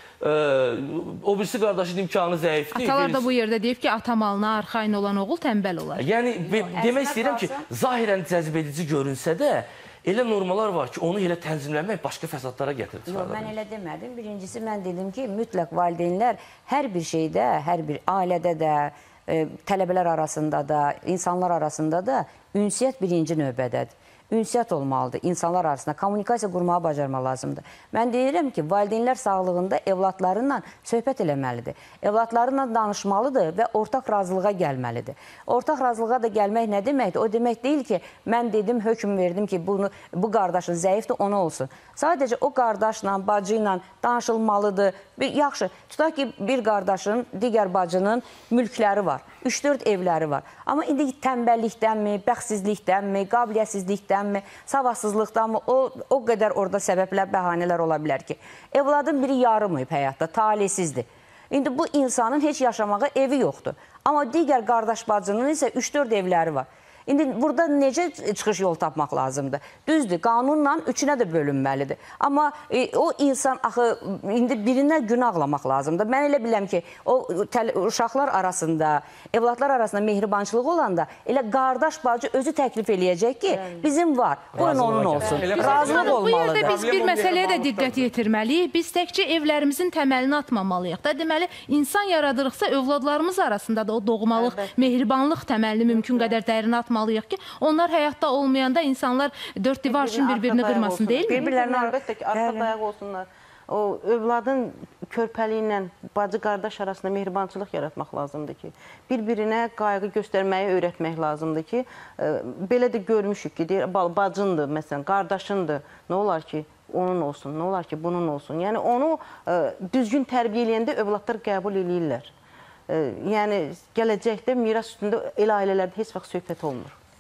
o birisi qardaşın imkanı zəifdir. Atalar da bu yerdə deyib ki, ata malına arxain olan oğul tənbəl olar. Yəni, demək istəyirəm ki, zahirən cəzbedici görünsə də, elə normalar var ki, onu elə tənzimləmək başqa fəsadlara gətirir. Yox, mən elə demədim. Birincisi, mən dedim ki, mütləq valideynlər hər bir şeydə, hər bir ailədə də, tələbələr arasında da, insanlar arasında da ünsiyyət birinci növbədədir. Ünsiyyət olmalıdır. İnsanlar arasında kommunikasiya qurmağı bacarmaq lazımdır. Mən deyirəm ki, valideynlər sağlığında evladlarıyla söhbət eləməlidir. Evladlarıyla danışmalıdır və ortaq razılığa gəlməlidir. Ortaq razılığa da gəlmək nə deməkdir? O demək deyil ki, mən dedim, hökm verdim ki, bu qardaşın zəifdir, ona olsun. Sadəcə o qardaşla, bacı ilə danışılmalıdır. Yaxşı, tutaq ki, bir qardaşın, digər bacının mülkləri var. 3-4 evləri var. Amma indi tənbəllikdənmi, bəxtsizlikdənmi, qabiliyyətsizlikdənmi, savadsızlıqdanmı, o qədər orada səbəblər, bəhanələr ola bilər ki, evladın biri yarımayıb həyatda, talihsizdir. İndi bu insanın heç yaşamağa evi yoxdur. Amma digər qardaş bacının isə 3-4 evləri var. İndi burada necə çıxış yol tapmaq lazımdır? Düzdür, qanunla üçünə də bölünməlidir. Amma o insan, axı, indi birinə gün ağlamaq lazımdır. Mən elə biləm ki, o uşaqlar arasında, evladlar arasında mehribançılıq olanda, elə qardaş bacı özü təklif eləyəcək ki, bizim var, qoyun onun olsun. Razılıq olmalıdır. Bu yerdə biz bir məsələyə də diqqət yetirməliyik. Biz təkcə evlərimizin təməlini atmamalıyıq da. Deməli, insan yaradırıqsa, övladlarımız arasında da o doğmalıq, mehribanlıq təməlini mümkün qədər dərin atmalıyıq ki, onlar həyatda olmayanda insanlar dörd divar üçün bir-birini qırmasın, deyil mi? Bir-birlərinə əlbəttə ki, arxa dayaq olsunlar. O övladın körpəliyi ilə bacı-qardaş arasında mehribançılıq yaratmaq lazımdır ki, bir-birinə qayğı göstərməyi öyrətmək lazımdır ki, belə də görmüşük ki, bacındır, məsələn, qardaşındır, nə olar ki, onun olsun, nə olar ki, bunun olsun. Yəni, onu düzgün tərbiyə eləyəndə övladlar qəbul eləyirlər. Yəni, gələcəkdə miras üstündə elə ailələrdə heç vaxt söhbət olmur.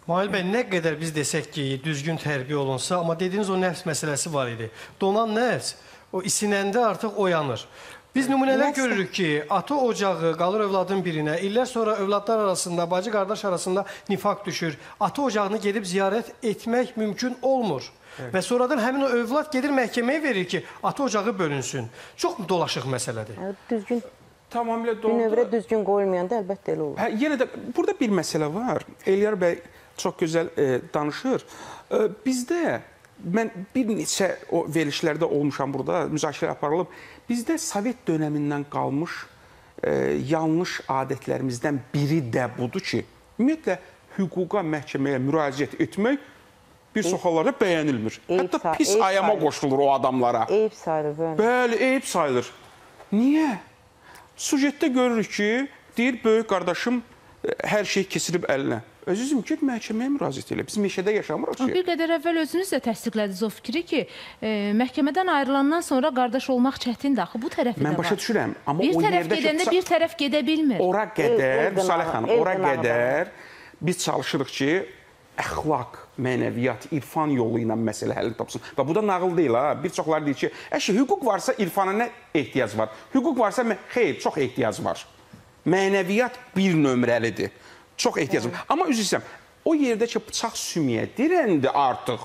Mahir bəy, nə qədər biz desək ki, düzgün tərbiyə olunsa, amma dediyiniz o nəfs məsələsi var idi. Donan nəfs, o isinəndə artıq oyanır. Biz nümunələr görürük ki, ata ocağı qalır övladın birinə, illər sonra övladlar arasında, bacı-qardaş arasında nifaq düşür. Ata ocağını gedib ziyarət etmək mümkün olmur. Və sonradan həmin o övlad gedir məhkəməyə verir ki, ata ocağı bölünsün. Çox danışıq məsələdir. Düzgün, Tamamilə doğrudur. bünövrə düzgün qoyulmayanda əlbəttə elə olur. Hə, yenə də burada bir məsələ var. Eliyar bəy çox gözəl danışır. Bizdə, mən bir neçə o verilişlərdə olmuşam burada, müzakirə aparılıb. Bizdə Sovet dönəmindən qalmış yanlış adətlərimizdən biri də budur ki, ümumiyyətlə, hüquqa, məhkəməyə müraciət etmək bir çox hallarda bəyənilmir. Hətta pis ayama qoşulur o adamlara. Eyib sayılır, bəli. Bəli, eyib sayılır. Niyə? Sujetdə görürük ki, deyir, böyük qardaşım hər şey keçirib əlinə. Özünüzüm ki, məhkəməyə müraciət elə. Biz meşədə yaşamırıq ki. Bir qədər əvvəl özünüz də təsdiqlədiniz o fikri ki, məhkəmədən ayrılandan sonra qardaş olmaq çətindir. Axı bu tərəfi də var. Mən başa düşürəm. Amma bir o tərəf yerdə gedəndə bir tərəf gedə bilmir. Ora qədər, Salih xanım, ora qədər biz çalışırıq ki, əxlaq, mənəviyyat, irfan yolu ilə məsələ həlli tapsın. Və bu da nağıl deyil, ha. Bir çoxlar deyir ki, hüquq varsa irfana nə ehtiyac var? Hüquq varsa, xeyr, çox ehtiyac var. Mənəviyyat bir nömrəlidir. Çox ehtiyac var. Amma üzr istəyirəm, o yerdə ki, bıçaq sümüyə dirəndi artıq.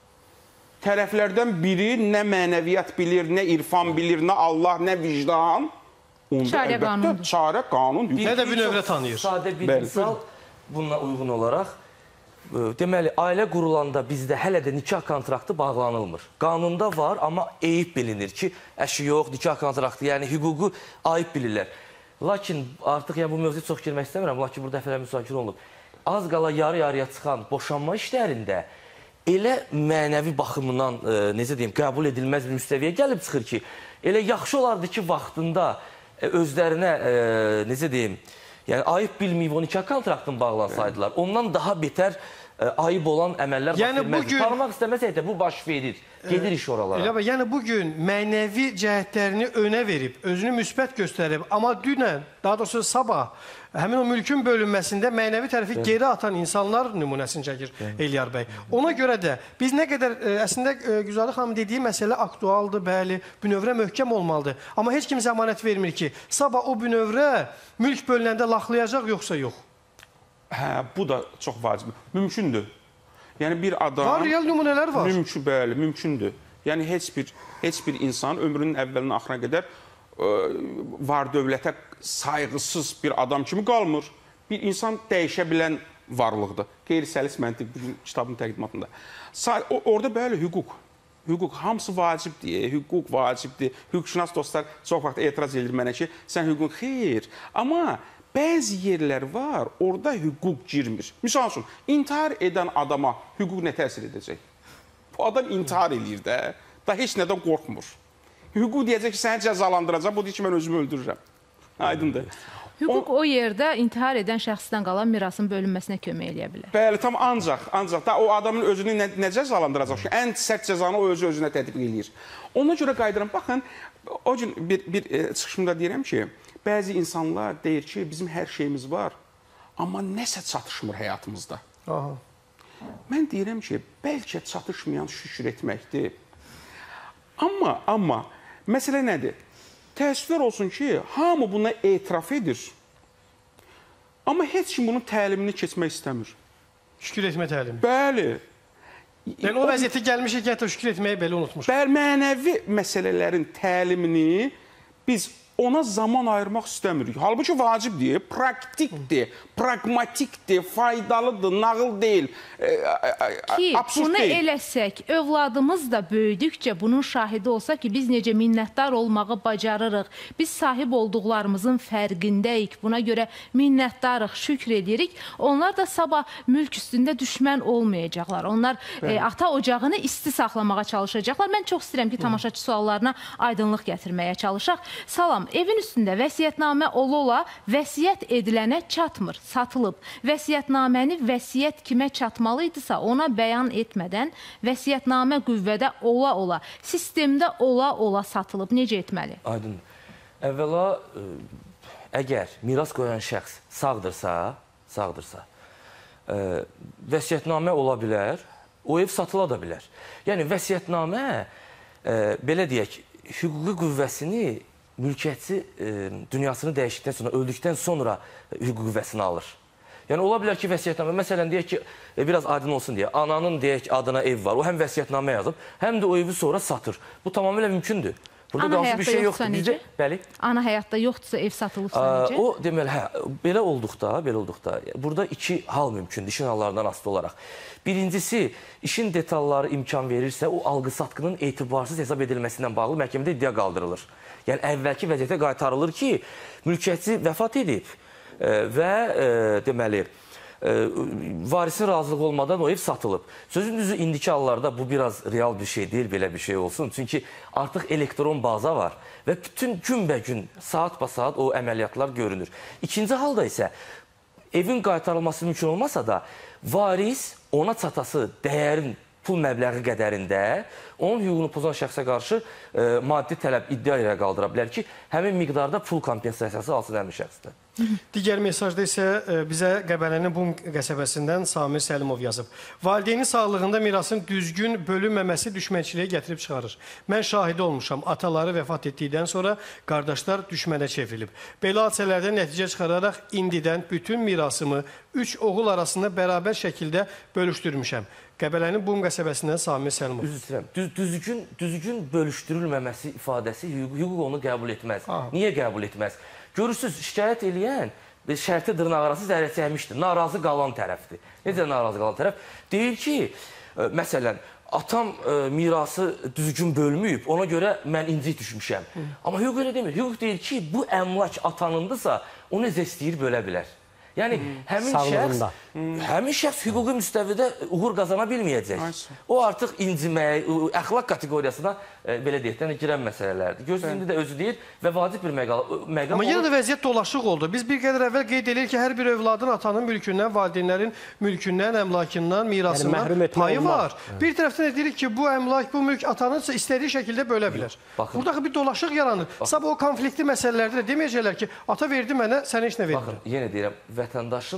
Tərəflərdən biri nə mənəviyyat bilir, nə irfan bilir, nə Allah, nə vicdan. Onda əlbəttə çarə qanundur. Nə də bir növrə tanıyır. Sadə bir misal bununla uyğun olaraq, deməli, ailə qurulanda bizdə hələ də nikah kontraktı bağlanılmır. Qanunda var, amma eyib bilinir ki, əşi yox, nikah kontraktı, yəni hüququ ayıb bilirlər. Lakin artıq bu mövzuya çox girmək istəmirəm, lakin burada dəfələr müzakirə olunub. Az qala yarı-yarıya çıxan boşanma işlərində elə mənəvi baxımından, necə deyim, qəbul edilməz bir müstəviyə gəlib çıxır ki, elə yaxşı olardı ki, vaxtında özlərinə, necə deyim, yəni ayıb bilməyib o nikah kontraktını bağlansaydılar, ondan daha betər ayıb olan əməllər baş verməzdir. Tanımaq istəməsək də bu baş verir. Gedir iş oralara. Yəni bugün mənəvi cəhətlərini önə verib, özünü müsbət göstərib, amma dünən, daha doğrusu sabah, həmin o mülkün bölünməsində mənəvi tərəfi geri atan insanlar nümunəsini çəkir Eliyar bəy. Ona görə də biz nə qədər, əslində Güzarə xanım dediyi məsələ aktualdır, bəli, bünövrə möhkəm olmalıdır. Amma heç kim zəmanət vermir ki, sabah o bünövrə mülk bölünəndə laxlayacaq, yoxsa yox. Hə, bu da çox vacib. Mümkündür. Yəni bir adam... Var, real nümunələr var. Bəli, mümkündür. Yəni heç bir insan ömrünün əvvəlinə axırına qədər var dövlətə sayğısız bir adam kimi qalmır. Bir insan dəyişə bilən varlıqdır. Qeyri-səlis məntiq bugün kitabın təqdimatında. Orada bəli, hüquq hamısı vacibdir, hüquq vacibdir. Hüquqşünas dostlar çox vaxt etiraz edir mənə ki, sən hüquq xeyr. Amma bəzi yerlər var, orada hüquq girmir. Misal üçün, intihar edən adama hüquq nə təsir edəcək? Bu adam intihar eləyir də, da heç nədən qorxmur. Hüquq deyəcək ki, səni cəzalandıracaq, bu deyir ki, mən özümü öldürürəm. Aydındır. Hüquq o yerdə intihar edən şəxsdən qalan mirasın bölünməsinə kömək eləyə bilər. Bəli, tam ancaq da o adamın özünü nə cəzalandıracaq ki, ən sərt cəzanı o özünə tətbiq eləyir. Ona görə qayıdıram, baxın, o gün bir çıxışımda deyirəm ki, bəzi insanlar deyir ki, bizim hər şeyimiz var, amma nəsə çatışmır həyatımızda. Mən deyirəm ki, bəlkə çatışmayan şükür etməkdir. Amma məsələ nədir? Təəssüflər olsun ki, hamı buna etiraf edir. Amma heç kim bunun təlimini keçmək istəmir. Şükür etmə təlimi. Bəli. Yəni o vəziyyətə gəlmişik ki, hətta şükür etməyi belə unutmuşuq. Bəli, mənəvi məsələlərin təlimini biz ona zaman ayırmaq istəmirik. Halbuki vacibdir, praktikdir, pragmatikdir, faydalıdır, nağıl deyil, absurd bunu deyil. eləsək, övladımız da böyüdükcə bunun şahidi olsa ki, biz necə minnətdar olmağı bacarırıq, biz sahib olduqlarımızın fərqindəyik, buna görə minnətdarıq, şükr edirik. Onlar da sabah mülk üstündə düşmən olmayacaqlar. Onlar ata ocağını isti saxlamağa çalışacaqlar. Mən çox istəyirəm ki, tamaşaçı suallarına aydınlıq gətirməyə çalışaq. Salam. Evin üstündə vəsiyyətnamə ola-ola vəsiyyət edilənə çatmır, satılıb. Vəsiyyətnaməni vəsiyyət kimə çatmalıydısa ona bəyan etmədən vəsiyyətnamə qüvvədə ola-ola, sistemdə ola-ola satılıb. Necə etməli? Aydın. Əvvəla, əgər miras qoyan şəxs sağdırsa, vəsiyyətnamə ola bilər, o ev satıla da bilər. Yəni vəsiyyətnamə belə deyək, hüquqi qüvvəsini mülkiyyətçi dünyasını dəyişdikdən sonra, öldükdən sonra hüquqi qüvvəsini alır. Yəni ola bilər ki, vəsiyyətnamə, məsələn deyək ki, biraz aydın olsun deyə, ananın deyək adına ev var, o həm vəsiyyətnamə yazıb, həm də o evi sonra satır. Bu tamamilə mümkündür. Burada ana həyatda yoxdursa necə? Bəli. Ana həyatda yoxdursa ev satılıbsa necə? O deməli, belə olduqda, burada iki hal mümkündür, işin hallarından asılı olaraq. Birincisi, işin detalları imkan verirsə, o alqı-satqının etibarsız hesab edilməsindən bağlı məhkəmədə iddia qaldırılır. Yəni, əvvəlki vəziyyətə qaytarılır ki, mülkiyyətçi vəfat edib və deməli, varisin razılığı olmadan o ev satılıb. Sözün düzü, indiki hallarda bu biraz real bir şey deyil, belə bir şey olsun. Çünki artıq elektron baza var və bütün günbəgün, saat-ba-saat o əməliyyatlar görünür. İkinci halda isə evin qaytarılması mümkün olmasa da, varis ona çatası dəyərin pul məbləği qədərində onun hüququnu pozan şəxsə qarşı maddi tələb iddia ilə qaldıra bilər ki, həmin miqdarda pul kompensasiyası alsın həmin şəxsdə. Digər mesajda isə bizə Qəbələnin Bum qəsəbəsindən Samir Səlimov yazıb. Valideynin sağlığında mirasın düzgün bölünməməsi düşmənçiliyə gətirib çıxarır. Mən şahidi olmuşam. Ataları vəfat etdikdən sonra qardaşlar düşmənə çevrilib. Belə hadisələrdən nəticə çıxararaq indidən bütün mirasımı 3 oğul arasında bərabər şəkildə bölüşdürmüşəm. Qəbələnin Bum qəsəbəsindən Samir Səlimov. Üzr istəyirəm. Düzgün bölüşdürülməməsi ifadəsi hüquq onu qəbul etməz. Niyə qəbul etməz? Görürsünüz, şikayət eləyən şərti dırnaqarası zərər çəkmişdir. Narazı qalan tərəfdir. Necə narazı qalan tərəf? Deyir ki, məsələn, atam mirası düzgün bölməyib, ona görə mən incik düşmüşəm. Amma hüquq elə demir. Hüquq deyir ki, bu əmlak atanındısa, o necə istəyir bölə bilər. Yəni, həmin şəxs hüquqi müstəvidə uğur qazana bilməyəcək. O artıq incimək, əxlaq kateqoriyasına belə deyək, girən məsələlərdir. Görürsünüz, indi də özü deyir və vacib bir məqam. Amma yenə də vəziyyət dolaşıq oldu. Biz bir qədər əvvəl qeyd edirik ki, hər bir övladın atanın mülkündən, valideynlərin mülkündən, əmlakından, mirasından payı var. Bir tərəfdən deyirik ki, bu əmlak, bu mülk atanınsa istədiyi şəkildə bölə bilər. Buradakı bir dolaşıq yaranır. Sabah o konflikti məsələlərdə də deməyəcəklər ki, ata verdi mənə, sənə heç nə vermir. Baxın, yenə deyirəm, vətəndaşın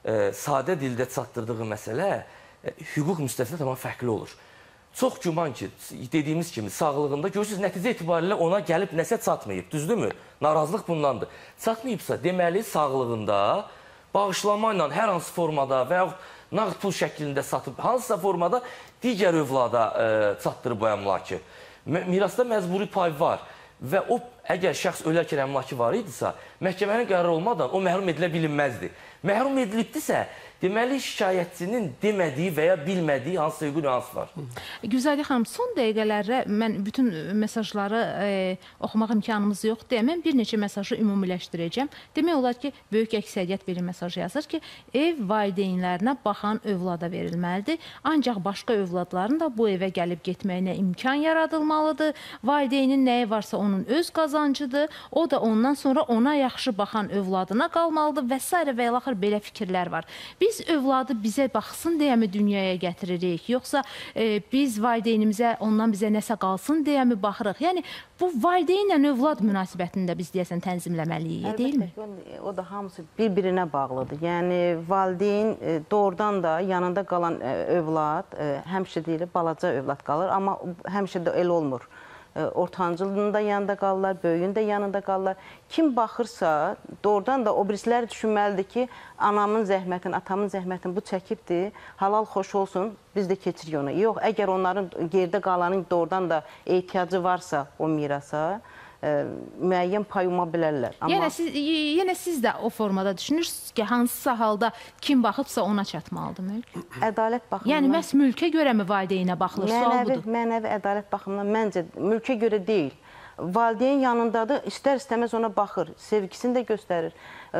sadə dildə çatdırdığı məsələ hüquq müstəvidə tamam fərqli olur. Çox güman ki, dediyimiz kimi sağlığında görürsünüz, nəticə etibarilə ona gəlib nəsə çatmayıb, düzdürmü? Narazılıq bundandır. Çatmayıbsa, deməli sağlığında bağışlama ilə hər hansı formada və yaxud nağd pul şəklində satıb, hansısa formada digər övlada çatdırıb bu əmlakı. Mirasda məcburi pay var və o, əgər şəxs ölərkən əmlakı var idisə, məhkəmənin qərarı olmadan o məhrum edilə bilinməzdi. Məhrum edilibdirsə, deməli şikayətçinin demədiyi və ya bilmədiyi hansı hüquqi nüans var. Güzəliyə xanım, son dəqiqələrdə mən bütün mesajları oxumaq imkanımız yoxdur deyə mən bir neçə mesajı ümumiləşdirəcəm. Demək olar ki, böyük əksəriyyət belə mesaj yazır ki, ev valideynlərinə baxan övlada verilməlidir. Ancaq başqa övladların da bu evə gəlib getməyinə imkan yaradılmalıdır. Valideynin nəyi varsa onun öz qazancıdır. O da ondan sonra ona yaxşı baxan övladına qalmalıdır və s. və ilaxır belə fikirlər var. Biz övladı bizə baxsın deyəmi dünyaya gətiririk, yoxsa biz valideynimizə ondan bizə nəsə qalsın deyəmi baxırıq? Yəni, bu valideynlə övlad münasibətində biz deyəsən tənzimləməliyik, deyilmi? O da hamısı bir-birinə bağlıdır. Yəni, valideyn doğrudan da yanında qalan övlad, həmişə deyilir, balaca övlad qalır, amma həmişə də elə olmur. Ortancılının da yanında qalırlar, böyüyün də yanında qalırlar. Kim baxırsa, doğrudan da o birisilər düşünməlidir ki, anamın zəhmətin, atamın zəhmətin bu çəkibdir, halal xoş olsun, biz də keçirik onu. Yox, əgər onların gerdə qalanın doğrudan da ehtiyacı varsa o mirasa, müəyyən pay uma bilərlər. Yenə siz də o formada düşünürsünüz ki, hansısa halda kim baxıbsa ona çatmalıdır mülk? Ədalət baxımından. Yəni, məhz mülkə görəmi valideynə baxılır? Sual budur. Mənəvi ədalət baxımından məncə mülkə görə deyil. Valideyn yanındadır, istər-istəməz ona baxır, sevgisini də göstərir.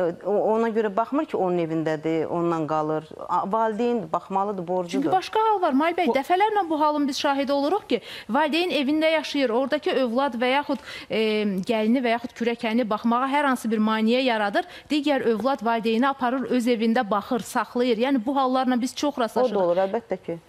Ona görə baxmır ki, onun evindədir, ondan qalır. Valideyn baxmalıdır, borcudur. Çünki başqa hal var, Mahir bəy, dəfələrlə bu halın biz şahidi oluruq ki, valideyn evində yaşayır, oradakı övlad və yaxud gəlini və yaxud kürəkəni baxmağa hər hansı bir maneə yaradır, digər övlad valideyni aparır, öz evində baxır, saxlayır. Yəni, bu hallarla biz çox rastlaşırıq. O da olur, əlbəttə ki.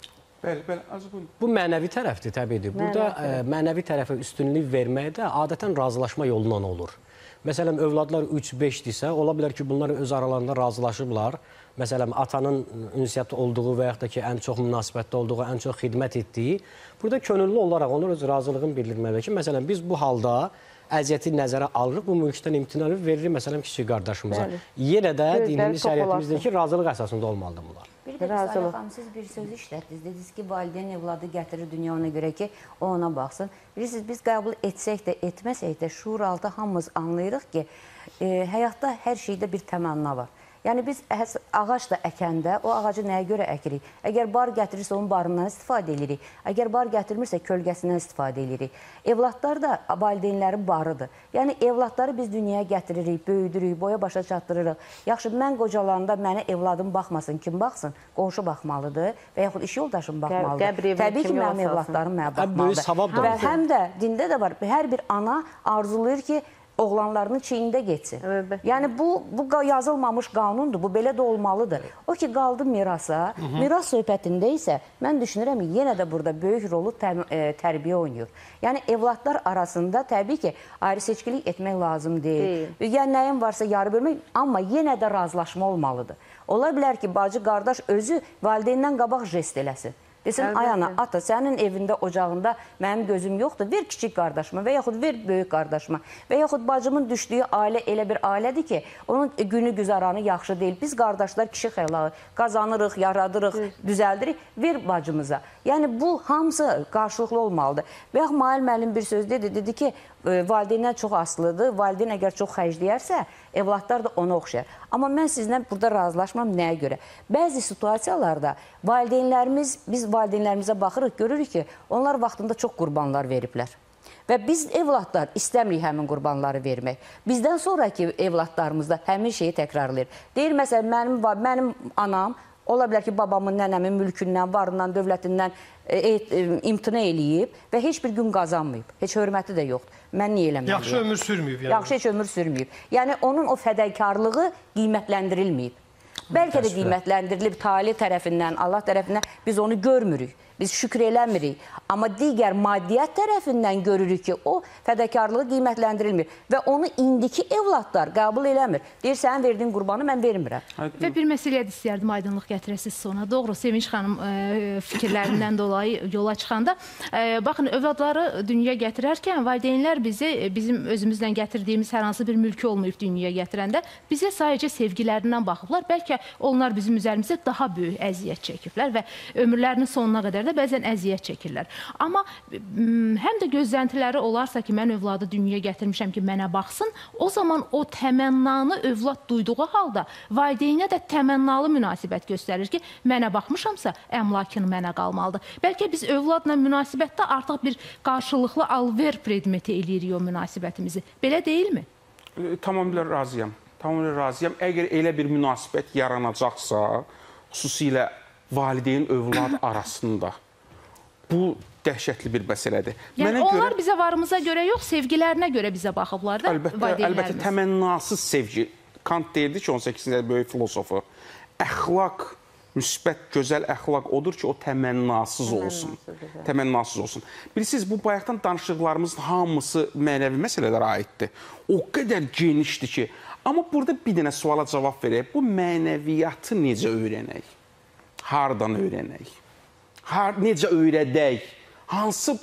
Bu mənəvi tərəfdir, təbiidir. Burada mənəvi tərəfə üstünlük verməkdə adətən razılaşma yolundan olur. Məsələn, övladlar 3-5-dirsə, ola bilər ki, bunlar öz aralarında razılaşıblar. Məsələn, atanın ünsiyyətdə olduğu və yaxud da ki, ən çox münasibətdə olduğu, ən çox xidmət etdiyi. Burada könüllü olaraq onlar öz razılığını bildirməlidir ki, məsələn, biz bu halda əziyyəti nəzərə alırıq, bu mülkdən imtina veririk, məsələn, kiçik qardaşımıza. Yenə də dinimiz, şəriyyətimizdir ki, razılıq əsasında olmalıdır bunlar. Bir də Salih xanım, siz bir söz işlətdiniz. Dediniz ki, valideyn evladı gətirir dünya ona görə ki, o ona baxsın. Bilirsiniz, biz qəbul etsək də, etməsək də şuur altı hamımız anlayırıq ki, həyatda hər şeydə bir təmənna var. Yəni biz ağac da əkəndə o ağacı nəyə görə əkirik? Əgər bar gətirirsə onun barından istifadə edirik. Əgər bar gətirmirsə kölgəsindən istifadə edirik. Evladlar da valideynlərin barıdır. Yəni evladları biz dünyaya gətiririk, böyüdürük, boya başa çatdırırıq. Yaxşı, mən qocalanda mənə evladım baxmasın, kim baxsın? Qonşu baxmalıdır və yaxud iş yoldaşım baxmalıdır. Təbii ki, mənim evladlarım mənə baxmalıdır. Və həm də dində də var, hər bir ana arzulayır ki, oğlanlarının çiyində geçsin. Yəni bu yazılmamış qanundur, bu belə də olmalıdır. O ki, qaldı mirasa, miras söhbətində isə mən düşünürəm ki, yenə də burada böyük rolu tərbiyə oynayır. Yəni evladlar arasında təbii ki, ayrı seçkilik etmək lazım deyil. Yəni nəyin varsa yarı bölmək, amma yenə də razılaşma olmalıdır. Ola bilər ki, bacı, qardaş özü valideyndən qabaq jest eləsin. Desin, ay ana, ata, sənin evində, ocağında mənim gözüm yoxdur, ver kiçik qardaşıma və yaxud ver böyük qardaşıma və yaxud bacımın düşdüyü ailə elə bir ailədir ki, onun günü güzaranı yaxşı deyil. Biz qardaşlar kişi xəlağı qazanırıq, yaradırıq, düzəldirik, ver bacımıza. Yəni bu hamısı qarşılıqlı olmalıdır. Və yaxud Mail müəllim bir söz dedi ki, valideynlər çox asılıdır, valideyn əgər çox xərcləyərsə, evladlar da ona oxşayar. Amma mən sizlə burada razılaşmam nəyə görə? Bəzi situasiyalarda biz valideynlərimizə baxırıq, görürük ki, onlar vaxtında çox qurbanlar veriblər. Və biz evladlar istəmirik həmin qurbanları vermək. Bizdən sonraki evladlarımız da həmin şeyi təkrarlayır. Deyir, məsələn, mənim anam, ola bilər ki, babamın, nənəmin mülkündən, varından, dövlətindən imtina eləyib və heç bir gün qazanmayıb. Heç hörməti də yoxdur. Mən niyə eləməliyim? Yaxşı ömür sürməyib. Yaxşı heç ömür sürməyib. Yəni, onun o fədəkarlığı qiymətləndirilməyib. Bəlkə də qiymətləndirilib tali tərəfindən, Allah tərəfindən biz onu görmürük. Biz şükür eləmirik. Amma digər maddiyyat tərəfindən görürük ki, o fədəkarlığı qiymətləndirilmir. Və onu indiki evladlar qəbul eləmir. Deyir, sənin verdiyin qurbanı mən vermirəm. Və bir məsələyə də istəyərdim aydınlıq gətirəsiz sonra. Doğru, Sevinç xanım fikirlərindən dolayı yola çıxanda. Baxın, övladları dünyaya gətirərkən valideynlər bizim özümüzlə gətirdiyimiz hər hansı bir mülkü olmayıb dünyaya gətirəndə bizə sadəcə sevgilərindən baxıblar. Bəlkə onlar bizim üzərimizdə daha böyük əziyyət çəkiblər və ömürlərinin sonuna qədər də bəzən əziyyət çəkirlər. Amma həm də gözləntiləri olarsa ki, mən övladı dünyaya gətirmişəm ki, mənə baxsın, o zaman o təmənnanı övlad duyduğu halda valideynə də təmənnalı münasibət göstərir ki, mənə baxmışamsa, əmlakın mənə qalmalıdır. Bəlkə biz övladla münasibətdə artıq bir qarşılıqlı al-ver predmeti eləyirik o münasibətimizi. Belə deyilmi? Tamamilə razıyam. Tamamilə razıyam. Əgər elə bir münasibət yaranacaqsa, xüsusilə valideyn övlad arasında bu dəhşətli bir məsələdir. Yəni onlar bizə varımıza görə yox, sevgilərinə görə bizə baxıblar da valideynlərimiz. Əlbəttə, təmənnasız sevgi. Kant deyirdi ki, 18-ci böyük filosofu, əxlaq, müsbət, gözəl əxlaq odur ki, o təmənnasız olsun. Təmənnasız olsun. Bilirsiniz, bu bayaqdan danışdıqlarımızın hamısı mənəvi məsələlərə aiddir. O qədər genişdir ki, amma burada bir dənə suala cavab verək. Bu mənəviyyatı necə öyrənək? Hardan öyrənək? Necə öyrədək? Hansı...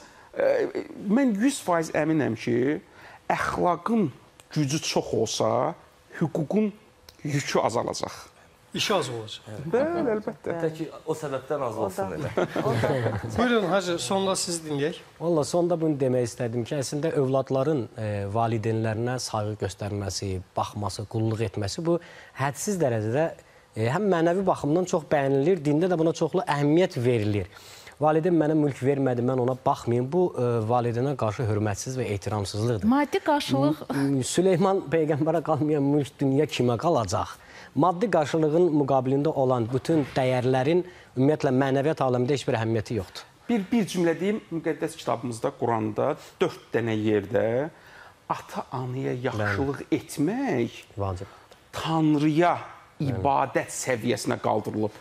Mən 100% əminəm ki, əxlaqın gücü çox olsa, hüququn yükü azalacaq. İşi az olacaq. Bəli, əlbəttə. Hətta ki, o səbəbdən az olsun elə. Buyurun, Hacı, sonda siz dinləyək. Valla sonda bunu demək istədim ki, əslində övladların valideynlərinə sayğı göstərməsi, baxması, qulluq etməsi bu hədsiz dərəcədə həm mənəvi baxımdan çox bəyənilir, dində də buna çoxlu əhəmiyyət verilir. Valideyn mənə mülk vermədi, mən ona baxmayayım. Bu, valideynə qarşı hörmətsiz və ehtiramsızlıqdır. Maddi qarşılıq... Süleyman Peyğəmbərə qalmayan mülk dünya kimə qalacaq? Maddi qarşılığın müqabilində olan bütün dəyərlərin ümumiyyətlə mənəviyyat aləmində heç bir əhəmiyyəti yoxdur. Bir cümlə deyim, müqəddəs kitabımızda, Quranda 4 dənə yerdə ata-anaya yaxşılıq etmək Tanrıya ibadət səviyyəsinə qaldırılıb.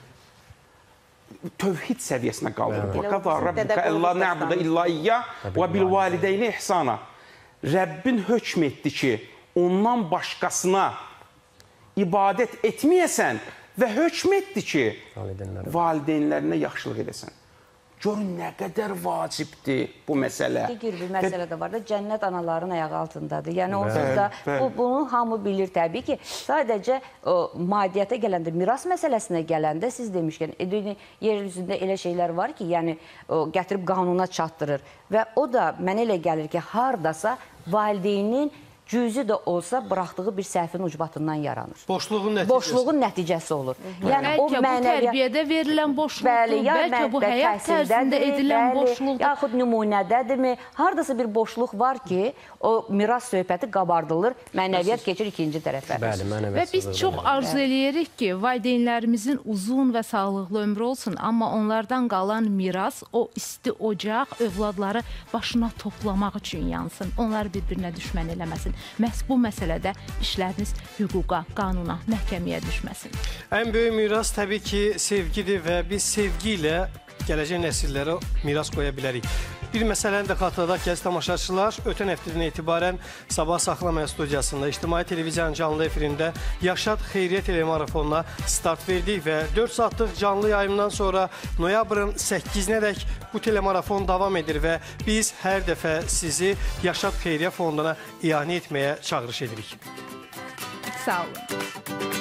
Tövhid səviyyəsinə qaldırılıb. Qədə Rabbika əllə nə'budə illə iyyah və bil valideyni ihsana. Rəbbin hökm etdi ki, ondan başqasına ibadət etməyəsən və hökm etdi ki, valideynlərinə yaxşılıq edəsən. Görün nə qədər vacibdir bu məsələ. Digər bir məsələ də var da, cənnət anaların ayağı altındadır. Yəni onsuz da bunu hamı bilir təbii ki. Sadəcə maddiyyata gələndə, miras məsələsinə gələndə siz demişkən, yer üzündə elə şeylər var ki, yəni gətirib qanuna çatdırır. Və o da mənə elə gəlir ki, hardasa valideynin cüzi də olsa buraxdığı bir səhvin ucbatından yaranır. Boşluğun nəticəsi olur. Yəni o tərbiyədə verilən boşluqdur, bəlkə bu həyat tərzində edilən boşluqdur. Yaxud nümunədədirmi? Hardasa bir boşluq var ki, o miras söhbəti qabardılır, mənəviyyat keçir ikinci tərəfə. Və biz çox arzu eləyirik ki, valideynlərimizin uzun və sağlıqlı ömrü olsun, amma onlardan qalan miras, o isti ocaq övladları başına toplamaq üçün yansın. Onları bir-birinə düşmən eləməsin. Məhz bu məsələdə işləriniz hüquqa, qanuna, məhkəməyə düşməsin. Ən böyük miras təbii ki, sevgidir və biz sevgi ilə gələcək nəsillərə miras qoya bilərik. Bir məsələni də xatırladaq ki, tamaşaçılar, ötən həftədən etibarən Sabah Saxlamaya studiyasında İctimai Televiziyanın canlı efirində Yaşad Xeyriyyə Telemarafonuna start verdik və 4 saatlıq canlı yayımdan sonra noyabrın 8-nədək bu telemarafon davam edir və biz hər dəfə sizi Yaşad Xeyriyyə Fonduna ianə etməyə çağırış edirik. Sağ olun.